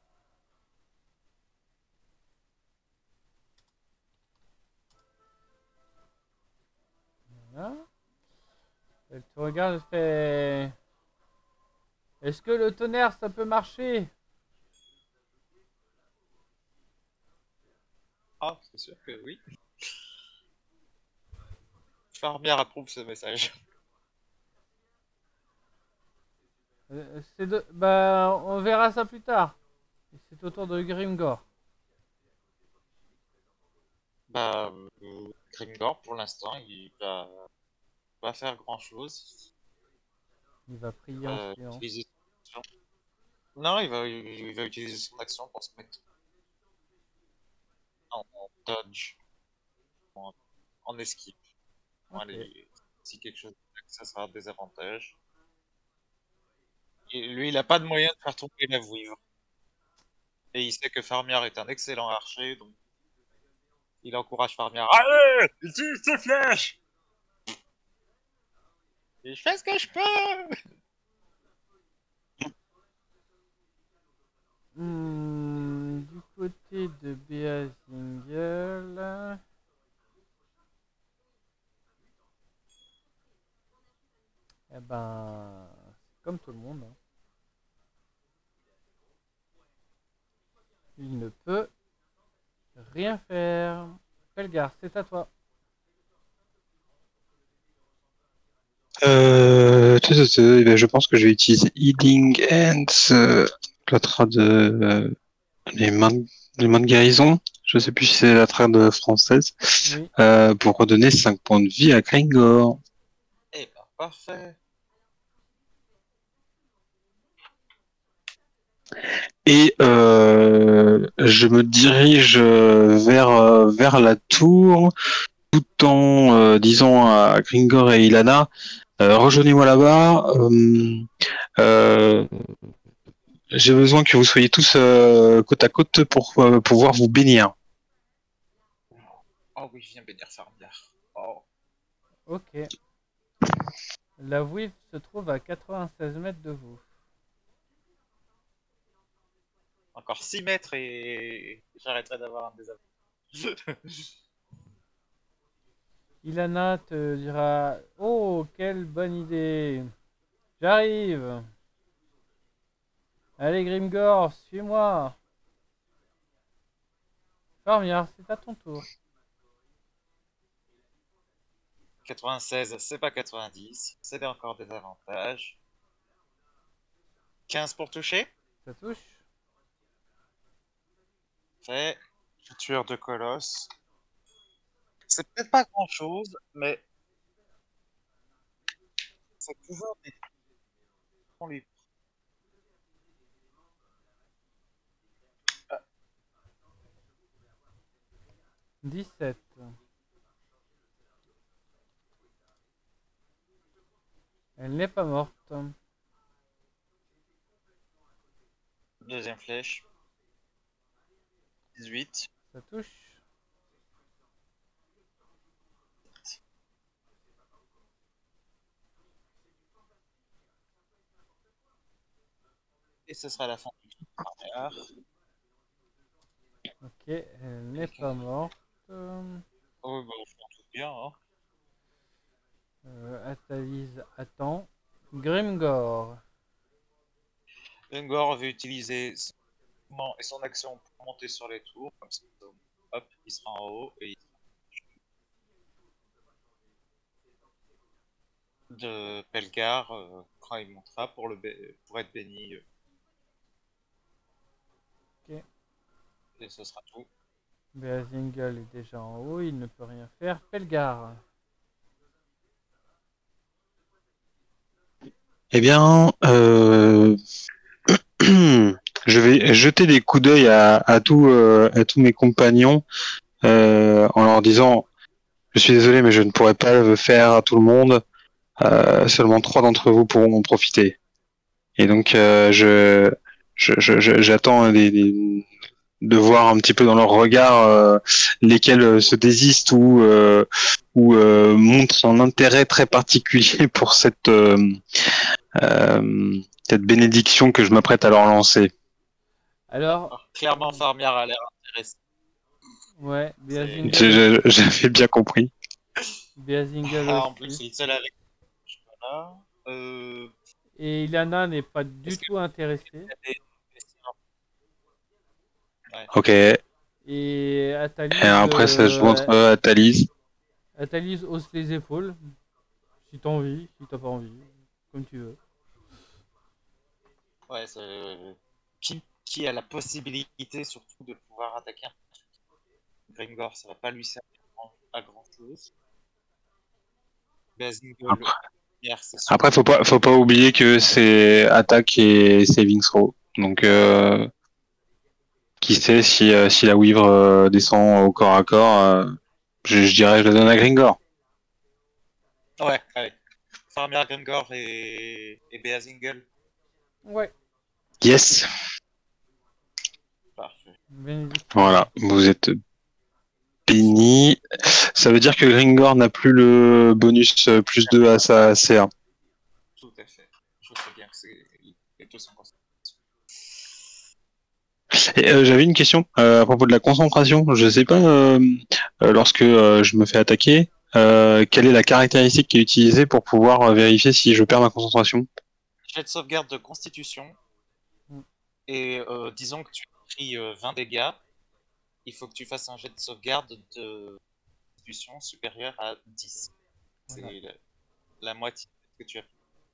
Voilà. Elle te regarde et fait... Est-ce que le tonnerre, ça peut marcher? Ah, c'est sûr que oui. Farmière approuve ce message. Euh, c'est de... Bah, on verra ça plus tard. C'est au tour de Grimgor. Bah, euh, Grimgor, pour l'instant, il va pas faire grand-chose. Il va prier en Euh, silence. utiliser son action. Non, il va, il va utiliser son action pour se mettre en, en dodge, en, en esquive. Bon, Ok. allez, si quelque chose ça sera un désavantage. Et lui, il a pas de moyen de faire tomber la vouivre. Et il sait que Farmiard est un excellent archer, donc il encourage Farmiard. Allez, utilise tes flèches! Et je fais ce que je peux! Hmm, du côté de Beazingle... Eh ben... C'est comme tout le monde. Hein. Il ne peut rien faire. Pelgar, c'est à toi. Euh, tu- tu- tu- eh ben, je pense que je vais utiliser Healing Hands, euh, la trad de euh, les mains, de- les mains de guérison. Je sais plus si c'est la trad française, Oui. euh, pour redonner cinq points de vie à Gringor. Eh ben, parfait. Et euh, je me dirige euh, vers euh, vers la tour, tout en euh, disant à Gringor et Ilana, euh, rejoignez-moi là-bas. Euh, euh, j'ai besoin que vous soyez tous euh, côte à côte pour euh, pouvoir vous bénir. Oh oui, je viens bénir Farmiard. Oh. Ok. La Wave se trouve à quatre-vingt-seize mètres de vous. Encore six mètres et j'arrêterai d'avoir un désavantage. Ilana te dira « Oh, quelle bonne idée! J'arrive! Allez Grimgor, suis-moi! » Farmiard, c'est à ton tour. quatre-vingt-seize, c'est pas quatre-vingt-dix, c'est encore des avantages. quinze pour toucher. Ça touche? Fait. Tueur de colosse. C'est peut-être pas grand chose, mais c'est toujours des on les... dix-sept. Elle n'est pas morte. Deuxième flèche. dix-huit. Ça touche. Et ce sera la fin du Farmiard. Ok, elle n'est pas morte. Euh, Oh, bah, je m'en doute bien. Hein. Athalise attend. Grimgor. Ungor veut utiliser son mouvement et son action pour monter sur les tours. Comme ça, hop, il sera en haut et il de Pelgar euh, quand il montera pour, le pour être béni. Euh. Ok. Et ce sera tout. Beazingal est déjà en haut, il ne peut rien faire. Pelgar. Eh bien, euh... je vais jeter des coups d'œil à, à, tout, euh, à tous mes compagnons euh, en leur disant je suis désolé, mais je ne pourrai pas le faire à tout le monde. Euh, seulement trois d'entre vous pourront en profiter. Et donc, euh, je, je, je, j'attends des, des, de voir un petit peu dans leur regard euh, lesquels se désistent ou, euh, ou euh, montrent un intérêt très particulier pour cette, euh, euh, cette bénédiction que je m'apprête à leur lancer. Alors, Alors, clairement, Farmiard a l'air intéressé. Ouais, Beazingal. J'avais bien compris. Beazingal ah, aussi. en plus, c'est le seul avec. Voilà. Euh... Et Ilana n'est pas du tout intéressée. Ouais. Ok. Et Et Athalise. après, ça joue entre euh, Athalise. Athalise hausse les épaules. Si t'as envie, si t'as pas envie. Comme tu veux. Ouais, c'est. Qui, qui a la possibilité surtout de pouvoir attaquer un Gringor, ça va pas lui servir à grand chose. Beazingal, Après, faut pas, faut pas oublier que c'est attaque et saving throw. Donc, euh, qui sait si, euh, si la Weaver euh, descend au corps à corps, euh, je, je dirais je la donne à Gringor. Ouais, allez. Farmiard, Gringor et, et Beazingal. Ouais. Yes. Parfait. Bénédiction. Voilà, vous êtes béni. Ça veut dire que Gringor n'a plus le bonus plus deux à sa C A. Tout à fait. Je sais bien que c'est deux cents. Et euh, j'avais une question euh, à propos de la concentration. Je sais pas, euh, euh, lorsque euh, je me fais attaquer, euh, quelle est la caractéristique qui est utilisée pour pouvoir euh, vérifier si je perds ma concentration? Jet de sauvegarde de constitution. Mm. Et euh, disons que tu as pris euh, vingt dégâts. Il faut que tu fasses un jet de sauvegarde de constitution supérieur à dix. Voilà. C'est la, la moitié que tu as pris.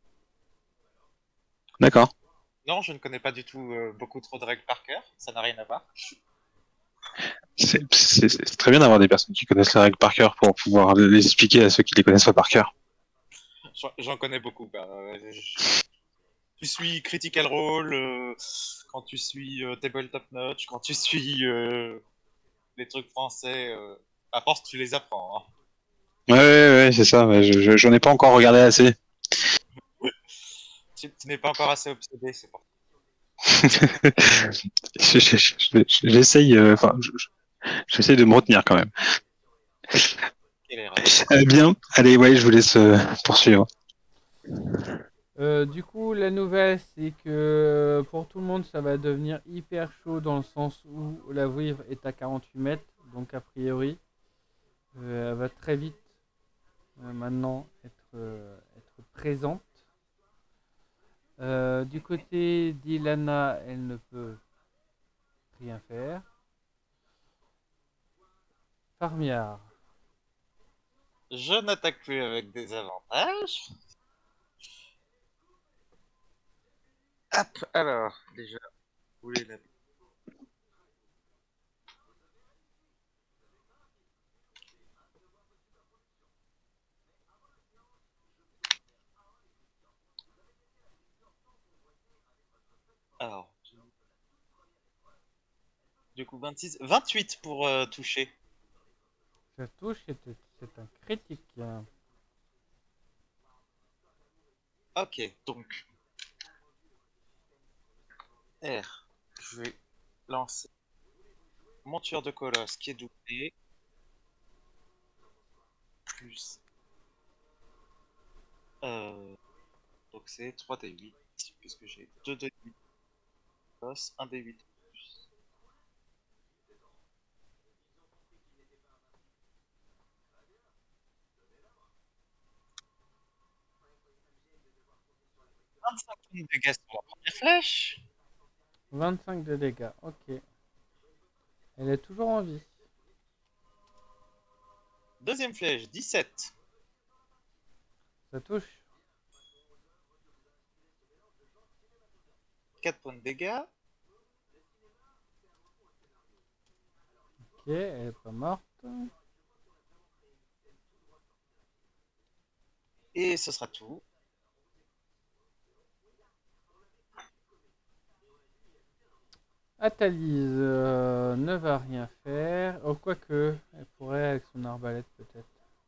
D'accord. Non, je ne connais pas du tout euh, beaucoup trop de règles par cœur. Ça n'a rien à voir. C'est c'est- c'est très bien d'avoir des personnes qui connaissent les règles par cœur pour pouvoir les expliquer à ceux qui les connaissent pas par cœur. J'en- J'en connais beaucoup. Bah, euh, je- tu suis Critical Role, euh, quand tu suis euh, Tabletop Notch, quand tu suis euh, les trucs français, euh, à force tu les apprends. Hein. Ouais, ouais, ouais, c'est ça. Ouais, je- je- j'en ai pas encore regardé assez. Tu, tu n'es pas encore assez obsédé, c'est pour Je- je- je- J'essaye, euh, enfin, je- je- j'essaye de me retenir quand même. quelle erreur. Euh, bien, allez, ouais, je vous laisse euh, poursuivre. Euh, du coup, la nouvelle, c'est que pour tout le monde, ça va devenir hyper chaud dans le sens où la Weave est à quarante-huit mètres. Donc, a priori, euh, elle va très vite euh, maintenant être, euh, être présente. Euh, du côté d'Ilana, elle ne peut rien faire. Farmiard. Je n'attaque plus avec des avantages. Hop, alors, déjà, vous voulez la... Alors, du coup, vingt-six, vingt-huit pour euh, toucher. Ça touche, c'est un critique. Hein. Ok, donc, R, je vais lancer monture de colosse qui est doublée. Plus. Euh, donc c'est trois d huit. Puisque j'ai deux d huit de colosse, un d huit de plus. vingt-cinq points de dégâts sur la première flèche. vingt-cinq de dégâts, ok. Elle est toujours en vie. Deuxième flèche, dix-sept. Ça touche. quatre points de dégâts. Ok, elle est pas morte. Et ce sera tout. Athalise euh, ne va rien faire. Oh, quoique, elle pourrait avec son arbalète peut-être.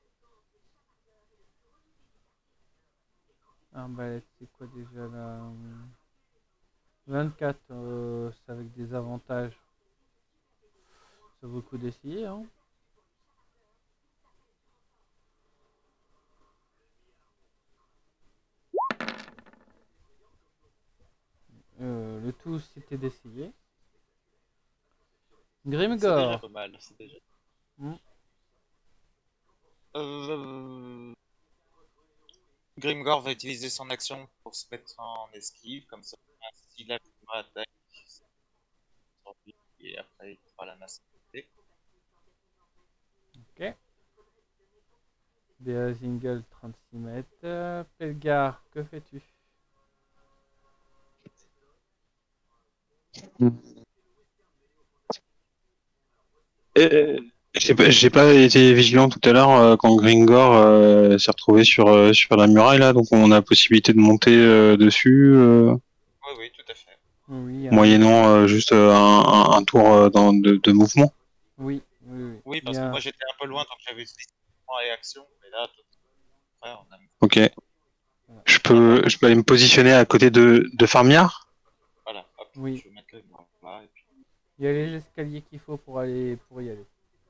Arbalète, c'est quoi déjà là? vingt-quatre, euh, c'est avec des avantages. Ça vaut le coup d'essayer, hein. Euh, le tout, c'était d'essayer. C'est déjà Grimgor. pas mal. C'est déjà... Hmm. Euh... Grimgor va utiliser son action pour se mettre en esquive, comme ça, s'il a une attaque, et après il fera la masse. Ok. Beazingle, trente-six mètres. Pelgar, que fais-tu? Euh, J'ai pas, j'ai pas été vigilant tout à l'heure euh, quand Gringor euh, s'est retrouvé sur, euh, sur la muraille là, donc on a la possibilité de monter euh, dessus, euh, Oui, oui, tout à fait. Oui, hein. moyennant euh, juste euh, un, un, un tour euh, dans, de, de mouvement. Oui, oui, oui. Oui, parce Il y que a- moi j'étais un peu loin, donc j'avais utilisé mouvement et action, mais là, tout... ouais, on a... Ok. Je peux, je peux aller me positionner à côté de, de Farmiard. Voilà, hop, Oui. je vais mettre le bras là, et puis... Il y a les escaliers qu'il faut pour aller pour y aller.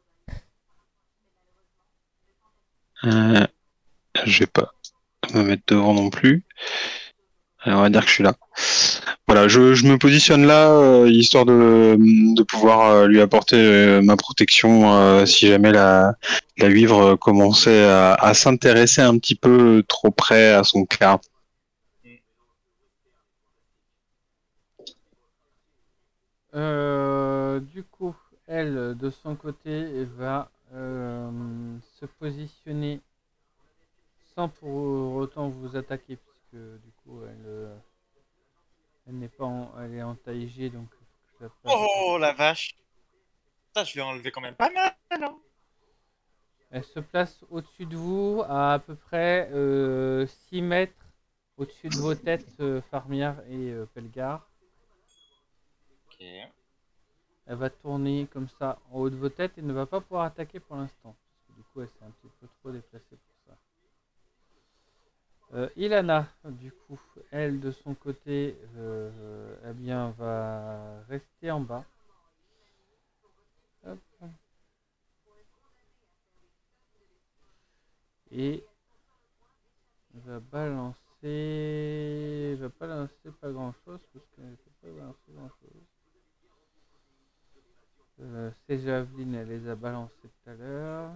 Euh, je vais pas me mettre devant non plus. Alors, on va dire que je suis là. Voilà, je, je me positionne là, euh, histoire de, de pouvoir euh, lui apporter euh, ma protection euh, si jamais la, la huîvre commençait à, à s'intéresser un petit peu trop près à son cas. Euh, du coup, elle, de son côté, va euh, se positionner sans pour autant vous attaquer, puisque du coup, elle, euh, elle n'est pas en, elle est en taille G, donc je la passe. Oh la vache! Ça, je vais enlever quand même pas mal, hein. Elle se place au-dessus de vous, à à peu près euh, six mètres au-dessus de vos têtes, euh, Farmiard et euh, Pelgar. Ok. Elle va tourner comme ça en haut de vos têtes et ne va pas pouvoir attaquer pour l'instant. Parce que du coup, elle s'est un petit peu trop déplacée pour ça. Euh, Ilana, du coup, elle de son côté, euh, eh bien, va rester en bas. Hop. Et va balancer. Va pas lancer pas grand chose parce qu'elle ne peut pas balancer grand chose. Euh, ces javelines, elle les a balancées tout à l'heure.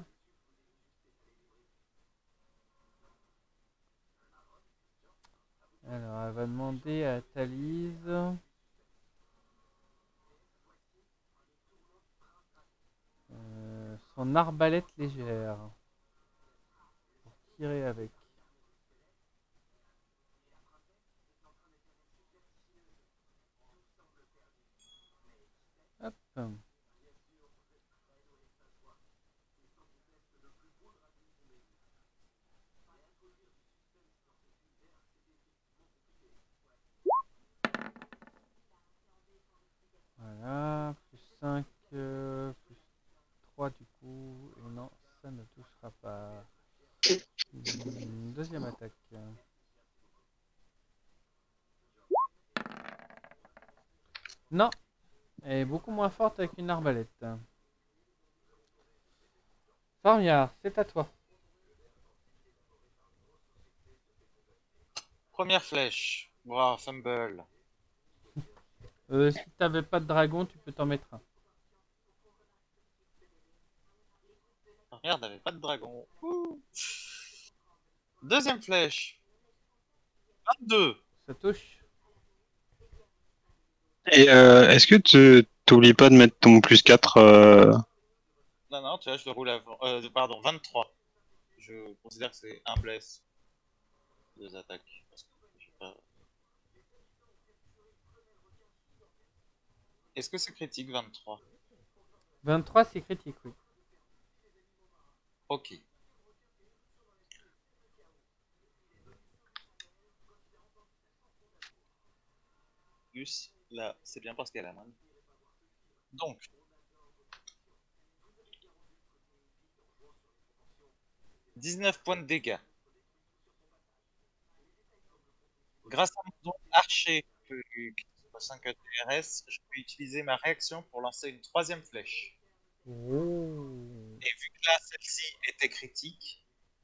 Alors, elle va demander à Thalise euh, son arbalète légère pour tirer avec. Hop. Voilà, plus cinq, euh, plus trois du coup, et non, ça ne touchera pas. Hum, Deuxième attaque. Non, Elle est beaucoup moins forte avec une arbalète. Farmiard, c'est à toi. Première flèche. Wow, fumble. Euh, si t'avais pas de dragon, tu peux t'en mettre un. Oh, merde, avait pas de dragon. Ouh. Deuxième flèche. vingt-deux. Ça touche. Et euh, est-ce que tu t'oublies pas de mettre ton plus quatre euh... Non, non, tu vois, je le roule avant. Euh, pardon, vingt-trois. Je considère que c'est un bless. Deux attaques. Parce que je sais pas. Est-ce que c'est critique vingt-trois? vingt-trois, c'est critique, oui. Ok. Plus, là, c'est bien parce qu'elle a moins. Donc. dix-neuf points de dégâts. Grâce à mon don archer, qui soit cinq A D R S, je peux utiliser ma réaction pour lancer une troisième flèche. Oh. Et vu que là, celle-ci était critique,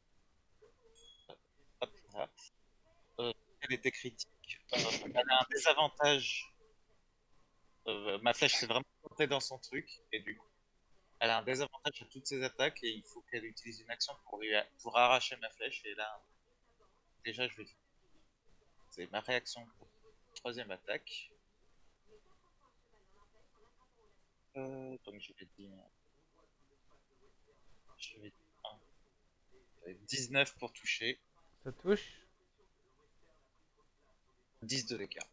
hop là, euh, elle était critique, euh, elle a un désavantage. Euh, ma flèche s'est vraiment plantée dans son truc, et du coup, elle a un désavantage à toutes ses attaques, et il faut qu'elle utilise une action pour, lui, pour arracher ma flèche, et là, déjà, je vais. C'est ma réaction pour la troisième attaque. Euh, donc je vais dire. Je vais dire dix-neuf pour toucher. Ça touche. dix de dégâts.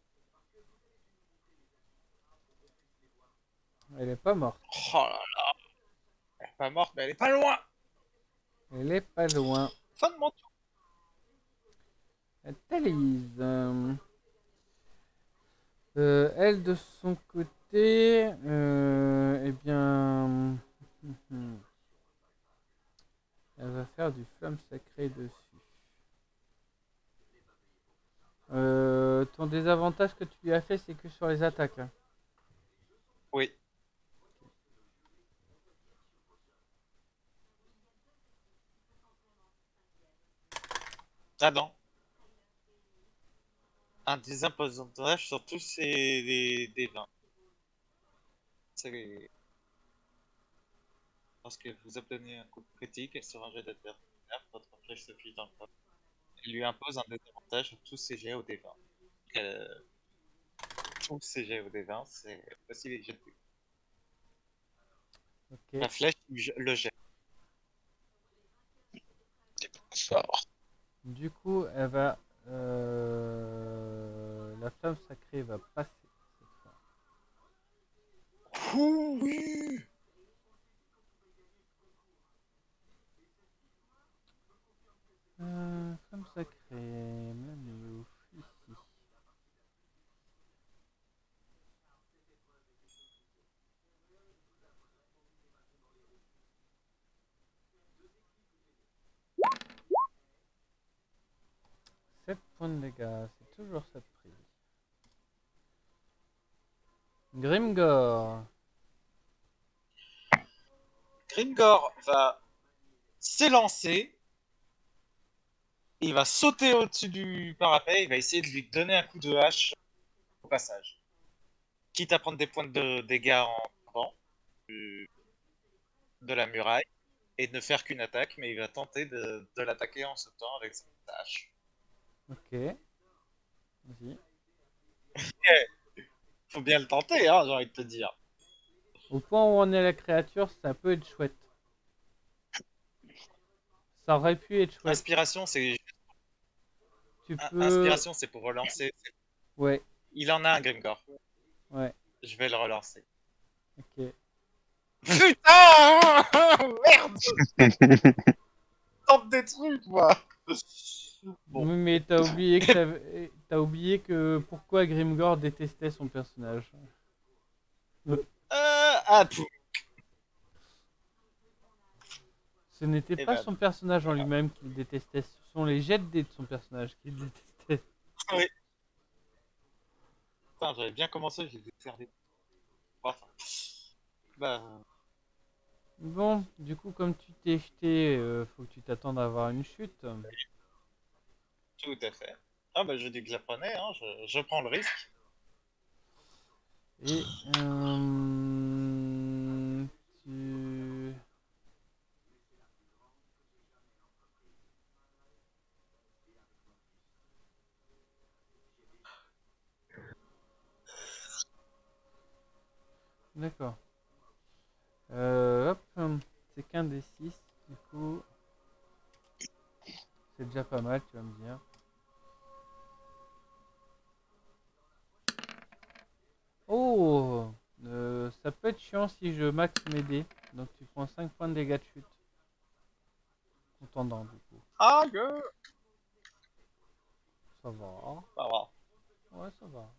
Elle est pas morte. Oh là là. Elle est pas morte, mais elle est pas loin. Elle est pas loin. Fin de mon tour. Thalise. Euh, euh, elle, de son côté, euh, eh bien... Elle va faire du flamme sacrée dessus. Euh, ton désavantage que tu lui as fait, c'est que sur les attaques. Hein. Oui. Ah non. Un désavantage sur tous ces des, des vingt. C'est les... Lorsque vous obtenez un coup critique et sur un jet d'adversaire, votre flèche se fiche dans le corps. Il lui impose un désavantage sur tous ses jets au D vingt. Euh... Tous ses jets au D vingt, c'est aussi les jets de dés. Okay. La flèche le jette. Fort. Du coup, elle va... Euh... La flamme sacrée va passer cette fois. Ouh, oui. Euh, flamme sacrée... Manu, ici. sept points de dégâts, c'est toujours cette prise. Grimgor. Grimgor va s'élancer. Il va sauter au-dessus du parapet. Il va essayer de lui donner un coup de hache au passage. Quitte à prendre des points de dégâts en tombant de la muraille et de ne faire qu'une attaque, mais il va tenter de, de l'attaquer en sautant avec sa hache. Ok. Vas-y. Faut bien le tenter, hein, j'ai envie de te dire. Au point où en est la créature, ça peut être chouette. Ça aurait pu être chouette. Inspiration, c'est. Tu In- peux... Inspiration, c'est pour relancer. Ouais. Il en a un, Grimgor. Ouais. Je vais le relancer. Ok. Putain. Merde. Tente des trucs, moi. Bon. Oui, mais t'as oublié que t'as oublié que pourquoi Grimgor détestait son personnage. Euh, ah, tout. Ce n'était Et pas ben, son personnage en lui-même qu'il détestait, ce sont les jets de dés de son personnage qu'il détestait. Oui. Putain, j'avais bien commencé, j'ai déserté. Enfin, bah, Bon, du coup, comme tu t'es jeté, euh, faut que tu t'attendes à avoir une chute. tout à fait. Ah bah je dis que je la prenais, hein, je, je prends le risque. Et euh, tu... D'accord. Euh, hop, c'est qu'un des six, du coup, c'est déjà pas mal, tu vas me dire. Oh, euh, ça peut être chiant si je max mes dés, donc tu prends cinq points de dégâts de chute. Contendant, du coup. Ah que... Ça va. Ça va. Ouais, ça va.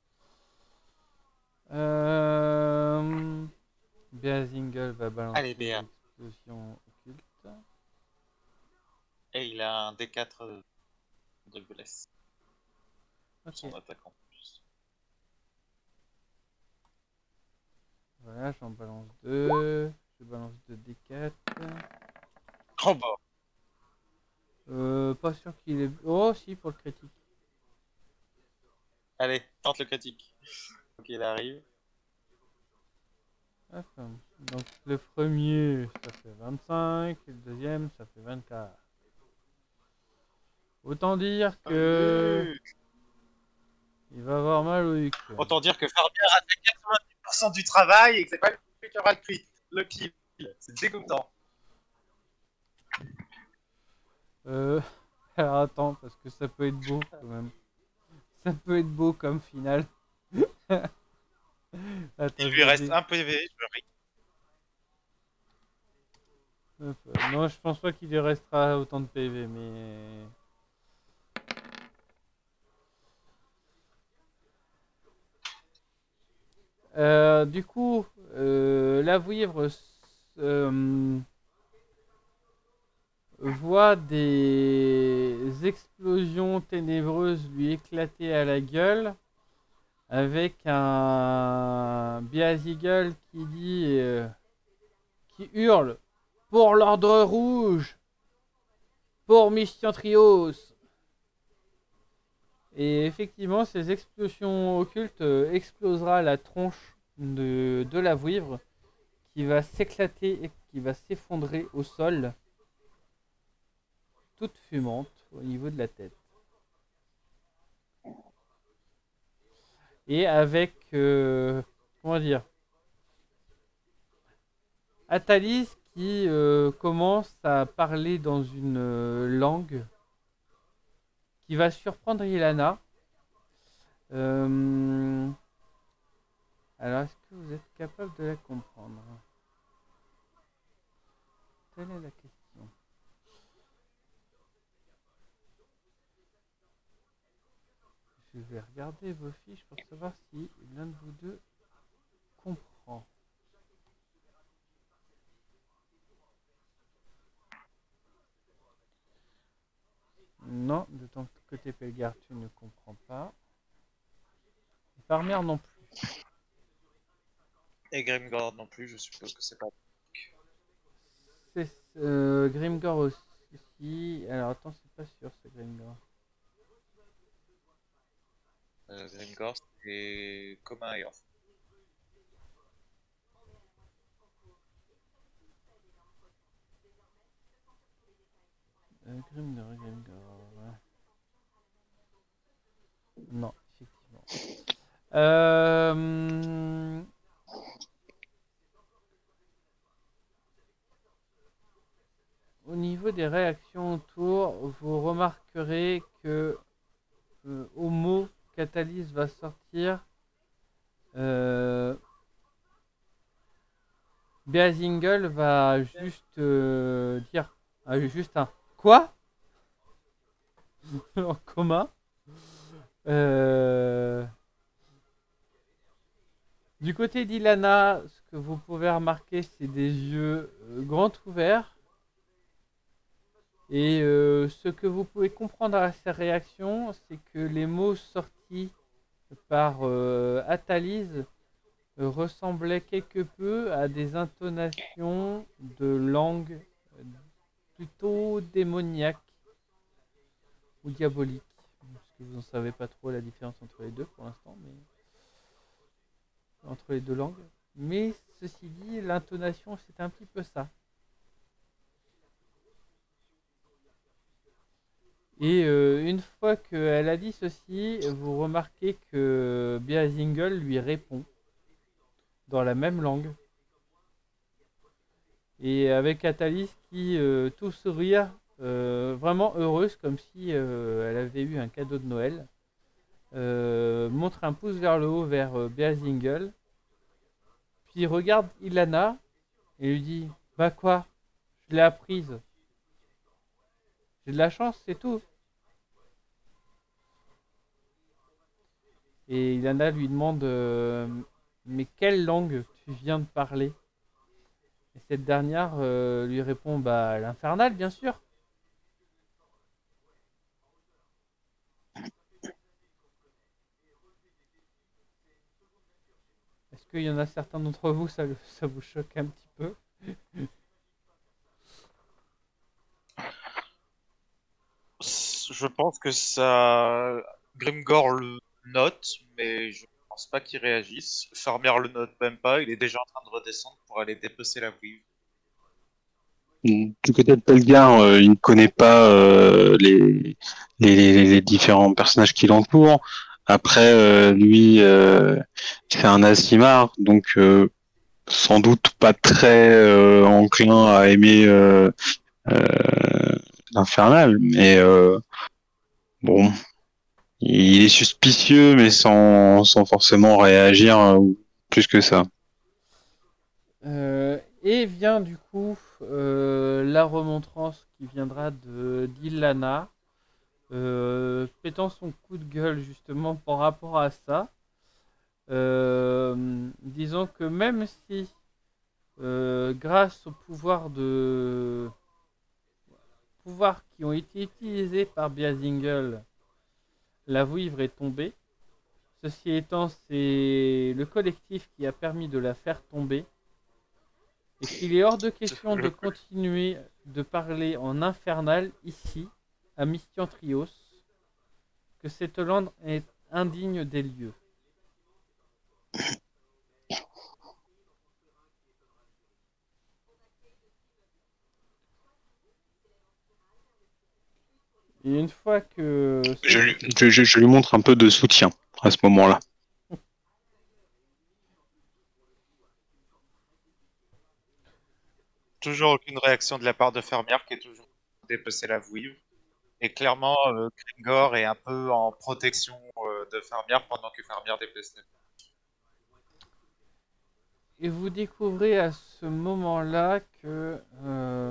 Euh... Beazingle va balancer Allez, Béa. l'explosion occulte. Et il a un D quatre de, de bless. Ok, Son attaquant. voilà, j'en balance deux. Je balance deux D quatre. Oh bah. Euh, pas sûr qu'il est... Oh, si, pour le critique. Allez, tente le critique. Faut qu'il arrive. Hop. Donc le premier, ça fait vingt-cinq. Et le deuxième, ça fait vingt-quatre. Autant dire que... Il va avoir mal au huc. Autant dire que Farbien a fait quatre-vingt-dix pour cent du travail et que c'est pas lui qui aura le crit. Le kill. C'est dégoûtant. Euh... Alors attends, parce que ça peut être beau quand même. Ça peut être beau comme finale. Attends, Il je lui vais reste dé- un P V, je ris. Hop, euh, Non, je pense pas qu'il lui restera autant de P V, mais... Euh, du coup, euh, la vouivre euh, voit des explosions ténébreuses lui éclater à la gueule, avec un Beazigal qui dit, euh, qui hurle pour l'ordre rouge, pour Mission Trios. Et effectivement, ces explosions occultes euh, explosera la tronche de, de la vouivre qui va s'éclater et qui va s'effondrer au sol, toute fumante au niveau de la tête. Et avec, euh, comment dire, Atalis qui euh, commence à parler dans une euh, langue qui va surprendre Ilana. Euh, alors, est-ce que vous êtes capable de la comprendre? Telle est la question. Je vais regarder vos fiches pour savoir si l'un de vous deux comprend. Non, de ton côté Pelgar, tu ne comprends pas. Farmer non plus. Et Grimgord non plus, je suppose que c'est pas. C'est euh, Grimgor aussi. Alors attends, c'est pas sûr, c'est Grimgor. Euh, Grimgord, c'est commun et off. Euh, Grimgor, Grimgor. Ouais. Non, effectivement. Euh... Au niveau des réactions autour, vous remarquerez que euh, au mot Catalyse va sortir, euh, Beazingle va juste euh, dire ah, juste un quoi en commun. Euh... Du côté d'Ilana, ce que vous pouvez remarquer, c'est des yeux euh, grands ouverts. Et euh, ce que vous pouvez comprendre à ces réactions, c'est que les mots sortis par euh, Atalis euh, ressemblaient quelque peu à des intonations de langue euh, plutôt démoniaque ou diabolique. Parce que vous n'en savez pas trop la différence entre les deux pour l'instant, mais entre les deux langues. Mais ceci dit, l'intonation, c'est un petit peu ça. Et euh, une fois qu'elle a dit ceci, vous remarquez que Beazingle lui répond dans la même langue. Et avec Athalis qui, euh, tout sourire, euh, vraiment heureuse, comme si euh, elle avait eu un cadeau de Noël, euh, montre un pouce vers le haut vers euh, Beazingle. Puis regarde Ilana et lui dit « Bah quoi, je l'ai apprise. J'ai de la chance, c'est tout. » Et Ilana lui demande euh, mais quelle langue tu viens de parler? Et cette dernière euh, lui répond bah l'infernal bien sûr. Est-ce qu'il y en a certains d'entre vous ça, ça vous choque un petit peu? Je pense que ça. Grimgor le note, mais je pense pas qu'il réagisse. Farmer le note même pas, il est déjà en train de redescendre pour aller dépecer la Weave. Du côté de Pelgar, euh, il ne connaît pas euh, les, les, les, les différents personnages qui l'entourent. Après, euh, lui, euh, c'est un Asimar, donc euh, sans doute pas très euh, enclin à aimer euh, euh, l'Infernal, mais euh, bon, il est suspicieux, mais sans, sans forcément réagir euh, plus que ça. Euh, et vient du coup euh, la remontrance qui viendra de d'Ilana, euh, pétant son coup de gueule justement par rapport à ça. Euh, disons que même si euh, grâce au pouvoir de pouvoirs qui ont été utilisés par Beazingle, la vouivre est tombée. Ceci étant, c'est le collectif qui a permis de la faire tomber. Et qu'il est hors de question de continuer de parler en infernal ici, à Mysthiantrios, que cette langue est indigne des lieux. Et une fois que... Je, je, je, je lui montre un peu de soutien à ce moment-là. Toujours aucune réaction de la part de Fermière qui est toujours dépecer la Weave. Et clairement, euh, Grimgor est un peu en protection euh, de Fermière pendant que Fermière déplace la Weave. Et vous découvrez à ce moment-là que... Euh,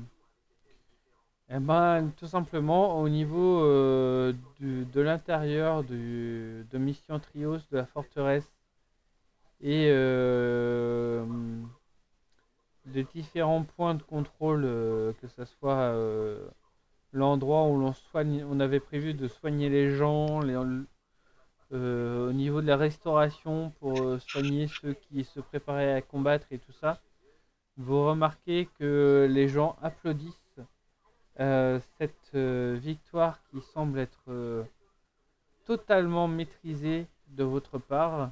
eh ben, tout simplement, au niveau euh, du, de l'intérieur de Mysthiantrios, de la forteresse, et euh, des différents points de contrôle, euh, que ce soit euh, l'endroit où l'on soigne, on avait prévu de soigner les gens, les, euh, au niveau de la restauration pour euh, soigner ceux qui se préparaient à combattre et tout ça, vous remarquez que les gens applaudissent euh, cette euh, victoire qui semble être euh, totalement maîtrisée de votre part.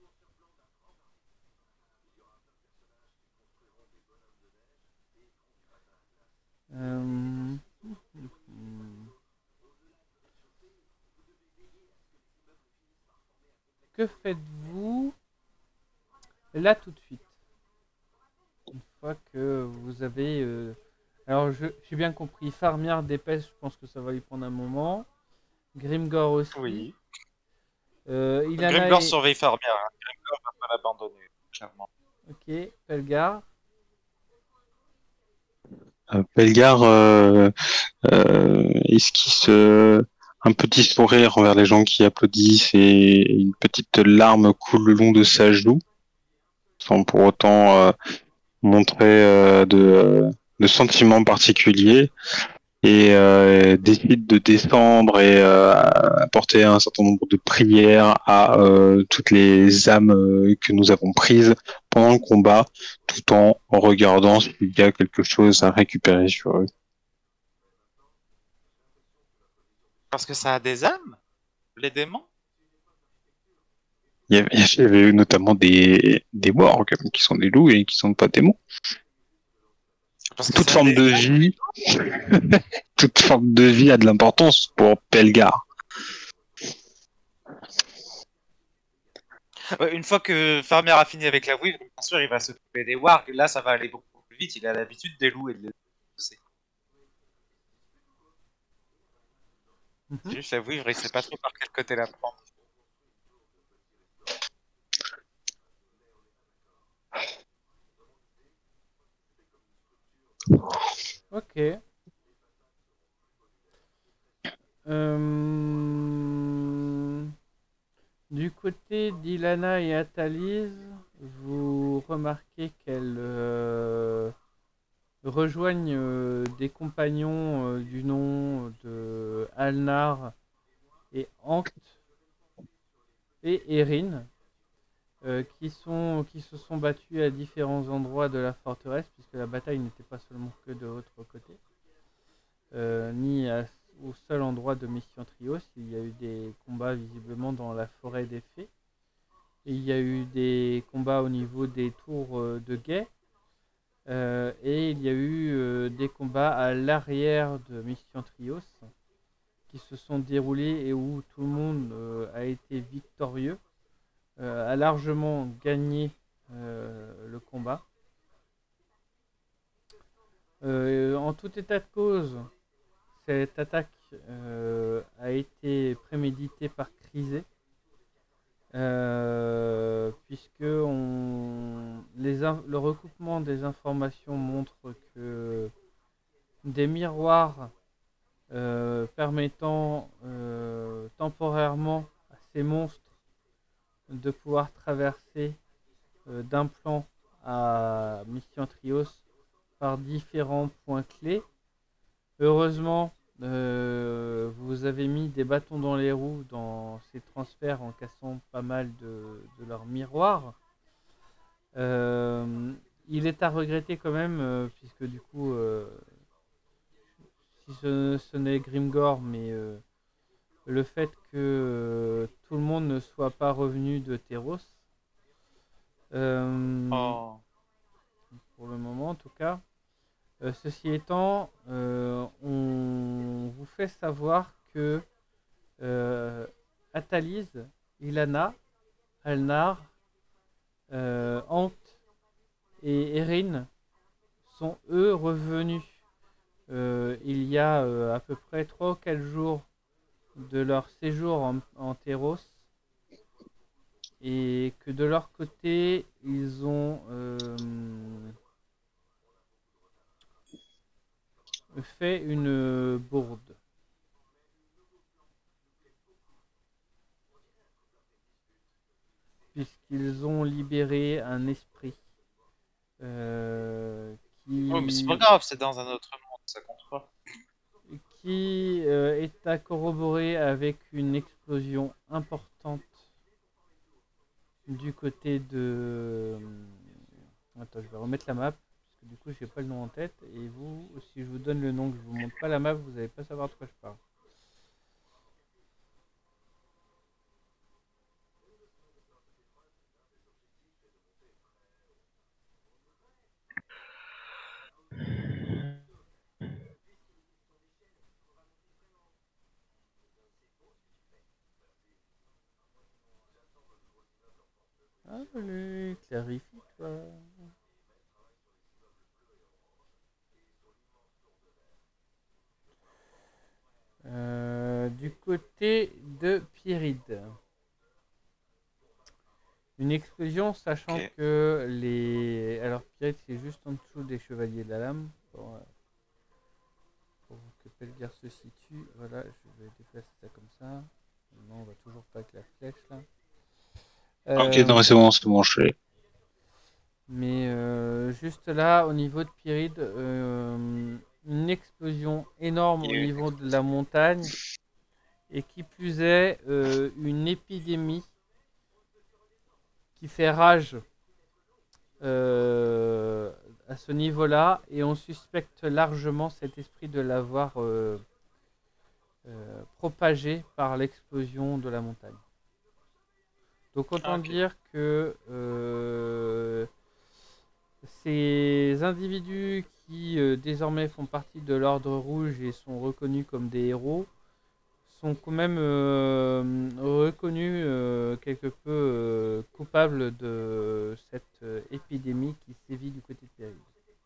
Euh... Que faites-vous là tout de suite? Une fois que vous avez... Euh... Alors, j'ai bien compris, Farmiard dépêche, je pense que ça va lui prendre un moment. Grimgor aussi. Oui. Euh, Grimgor et... surveille Farmiard. Hein. Grimgor va pas l'abandonner, clairement. Ok, Pelgar. Euh, Pelgar euh, euh, esquisse euh, un petit sourire envers les gens qui applaudissent et une petite larme coule le long de sa joue, sans pour autant euh, montrer euh, de, de sentiments particuliers. et euh, décide de descendre et euh, apporter un certain nombre de prières à euh, toutes les âmes euh, que nous avons prises pendant le combat, tout en regardant s'il y a quelque chose à récupérer sur eux. Parce que ça a des âmes, les démons. Il y avait, il y avait notamment des, des wargs qui sont des loups et qui sont pas démons. Parce que Toute ça a forme des de âmes. vie, toute forme de vie a de l'importance pour Pelgar. Ouais, une fois que Farmer a fini avec la Wii, bien sûr, il va s'occuper des wargs. Là, ça va aller beaucoup plus vite. Il a l'habitude des loups et de les pousser. Mhm. C'est juste la Wivre, il sait pas trop par quel côté la prendre. Ok. Euh, Du côté d'Ilana et Athalise, vous remarquez qu'elles euh, rejoignent euh, des compagnons euh, du nom de Alnar et Ankt et Erin, euh, qui, sont, qui se sont battus à différents endroits de la forteresse, puisque la bataille n'était pas seulement que de l'autre côté, euh, ni à, au seul endroit de Mission Trios. Il y a eu des combats visiblement dans la forêt des fées. Et il y a eu des combats au niveau des tours euh, de guet. Euh, et il y a eu euh, des combats à l'arrière de Mission Trios qui se sont déroulés et où tout le monde euh, a été victorieux, euh, a largement gagné euh, le combat. Euh, en tout état de cause, cette attaque euh, a été préméditée par Crisé, euh, puisque on, les, le recoupement des informations montre que des miroirs euh, permettant euh, temporairement à ces monstres de pouvoir traverser euh, d'un plan à Mission Trios par différents points clés. Heureusement, euh, vous avez mis des bâtons dans les roues dans ces transferts en cassant pas mal de, de leurs miroirs. Euh, il est à regretter quand même, euh, puisque du coup, euh, si ce, ce n'est Grimgor, mais euh, le fait que euh, tout le monde ne soit pas revenu de Theros. Euh, Oh. Pour le moment, en tout cas. Euh, ceci étant, euh, on vous fait savoir que euh, Athalise, Ilana, Alnar, euh, Ant et Erin sont eux revenus euh, il y a euh, à peu près trois ou quatre jours de leur séjour en, en Theros, et que de leur côté ils ont euh, fait une bourde. Puisqu'ils ont libéré un esprit euh, qui, Oui, mais c'est pas grave, c'est dans un autre monde, ça compte pas. qui euh, est à corroborer avec une explosion importante du côté de... Attends, je vais remettre la map, parce que du coup, j'ai pas le nom en tête. Et vous, si je vous donne le nom, que je vous montre pas la map, vous n'allez pas savoir de quoi je parle. Allez, clarifie-toi. Euh, du côté de Pyride. Une explosion, sachant Ok. que les... Alors Pyrite, c'est juste en dessous des chevaliers de la lame. Pour, euh, pour que Pelgar se situe. Voilà, je vais déplacer ça comme ça. Non, on va toujours pas avec la flèche là. Ok, Euh, non, c'est bon, c'est bon, je l'ai. mais euh, juste là, au niveau de Pyride, euh, une explosion énorme au Il y a eu une niveau de la explosion. montagne et qui plus est euh, une épidémie qui fait rage euh, à ce niveau-là et on suspecte largement cet esprit de l'avoir euh, euh, propagé par l'explosion de la montagne. Donc Ah, autant ok. dire que euh, ces individus qui euh, désormais font partie de l'Ordre Rouge et sont reconnus comme des héros sont quand même euh, reconnus euh, quelque peu euh, coupables de cette euh, épidémie qui sévit du côté de Périgueux.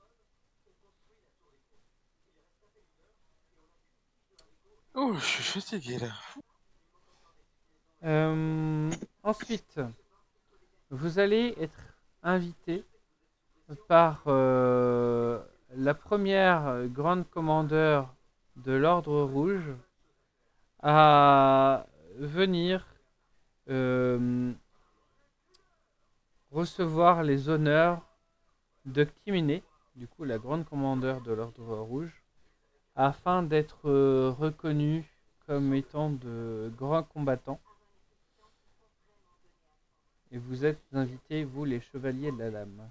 Oh, je suis fatigué là. Euh, ensuite, vous allez être invité par euh, la première grande commandeur de l'Ordre Rouge à venir euh, recevoir les honneurs de Kimine, du coup la grande commandeur de l'Ordre Rouge, afin d'être euh, reconnu comme étant de grands combattants. Et vous êtes invités, vous les chevaliers de la lame.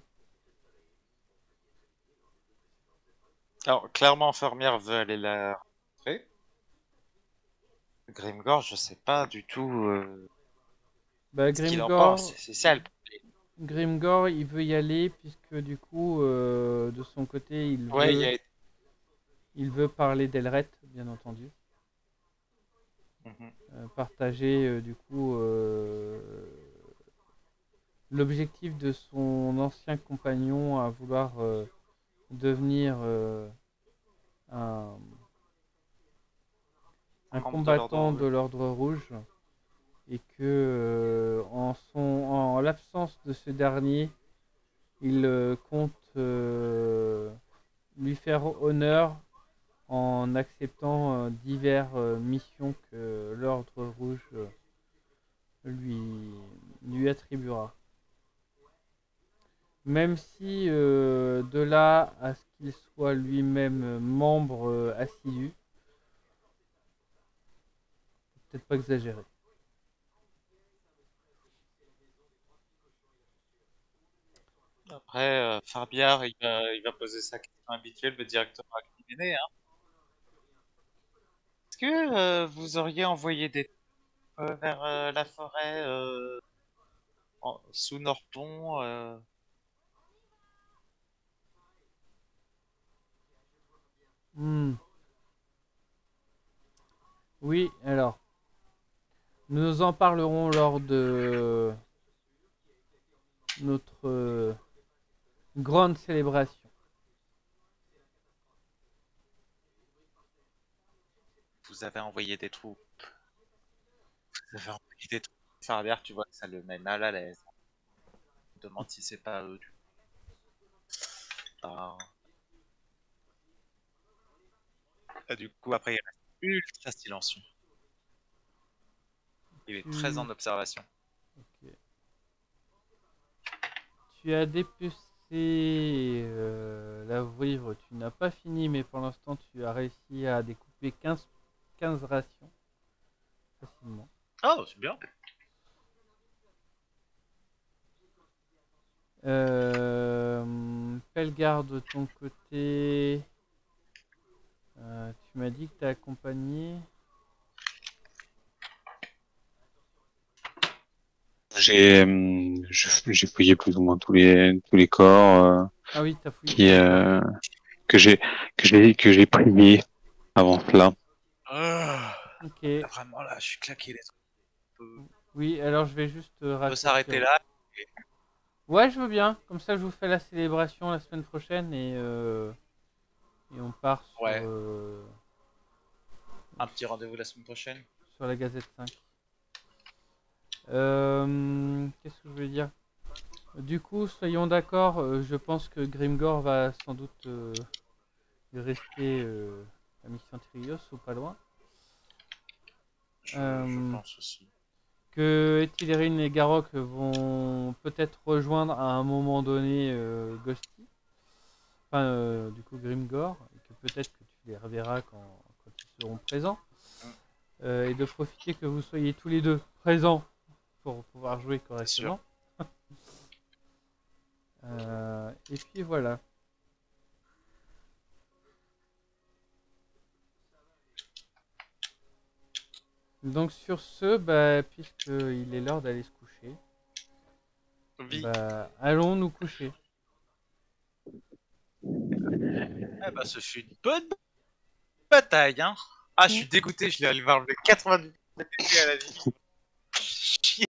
Alors, clairement, Fermière veut aller la rencontrer. Grimgor, je sais pas du tout euh, Bah, ce qu'il en pense. Grimgor, C'est ça le problème. Grimgor, il veut y aller puisque du coup, euh, de son côté, il Ouais, il y veut, a. il veut parler d'Elret, bien entendu. Mhm. Euh, partager euh, du coup euh, l'objectif de son ancien compagnon à vouloir euh, devenir euh, un, un Membre de l'Ordre combattant de Rouge. l'Ordre Rouge et que euh, en, son, en l'absence de ce dernier, il euh, compte euh, lui faire honneur en acceptant euh, diverses euh, missions que l'Ordre Rouge euh, lui, lui attribuera. Même si euh, de là à ce qu'il soit lui-même membre euh, assidu, peut-être pas exagéré. Après, euh, Farbiard, il va, il va poser sa question habituelle, le directement à Kiméné, hein. Est-ce que euh, vous auriez envoyé des troupes euh, vers euh, la forêt euh, en- sous Norton euh, Hmm. Oui, alors, nous en parlerons lors de notre euh, grande célébration. Vous avez envoyé des troupes. Vous avez envoyé des troupes. Farbiard, tu vois que ça le met mal à l'aise. Je me demande si c'est pas eux. Du coup. Ah. Ah, du coup, après, il reste ultra silencieux. Il est très en Tu, observation. ok. Tu as dépecé euh, la vouivre, tu n'as pas fini, mais pour l'instant, tu as réussi à découper quinze, quinze rations facilement. Oh, c'est bien. Euh, Pelgar, de ton côté, euh, tu m'as dit que tu as accompagné. J'ai hum, je- j'ai fouillé plus ou moins tous les tous les corps euh, Ah oui, tu as fouillé tous qui les corps. euh, que j'ai que j'ai que j'ai prié avant cela. Ah, Ok. vraiment là, je suis claqué les trucs. On peut, Oui, alors je vais juste euh, on peut s'arrêter raccourcir. là. Et- Ouais, je veux bien. Comme ça, je vous fais la célébration la semaine prochaine et, euh, et on part sur, Ouais, euh, un petit rendez-vous la semaine prochaine. sur la Gazette cinq. Euh, Qu'est-ce que je veux dire? Du coup, soyons d'accord, euh, je pense que Grimgor va sans doute euh, rester euh, à Mission Trios ou pas loin. Je, je Euh, pense aussi. que Ethylérine et Garok vont peut-être rejoindre à un moment donné euh, Ghosty, enfin euh, du coup Grimgor, et que peut-être que tu les reverras quand, quand ils seront présents. Euh, et de profiter que vous soyez tous les deux présents pour pouvoir jouer correctement. euh, et puis voilà. Donc sur ce, bah, puisqu'il est l'heure d'aller se coucher, Oui. bah, allons nous coucher. Eh bah, ce fut une bonne bataille, hein. Ah, je suis dégoûté, je l'ai allé voir le quatre-vingt-dix à la vie.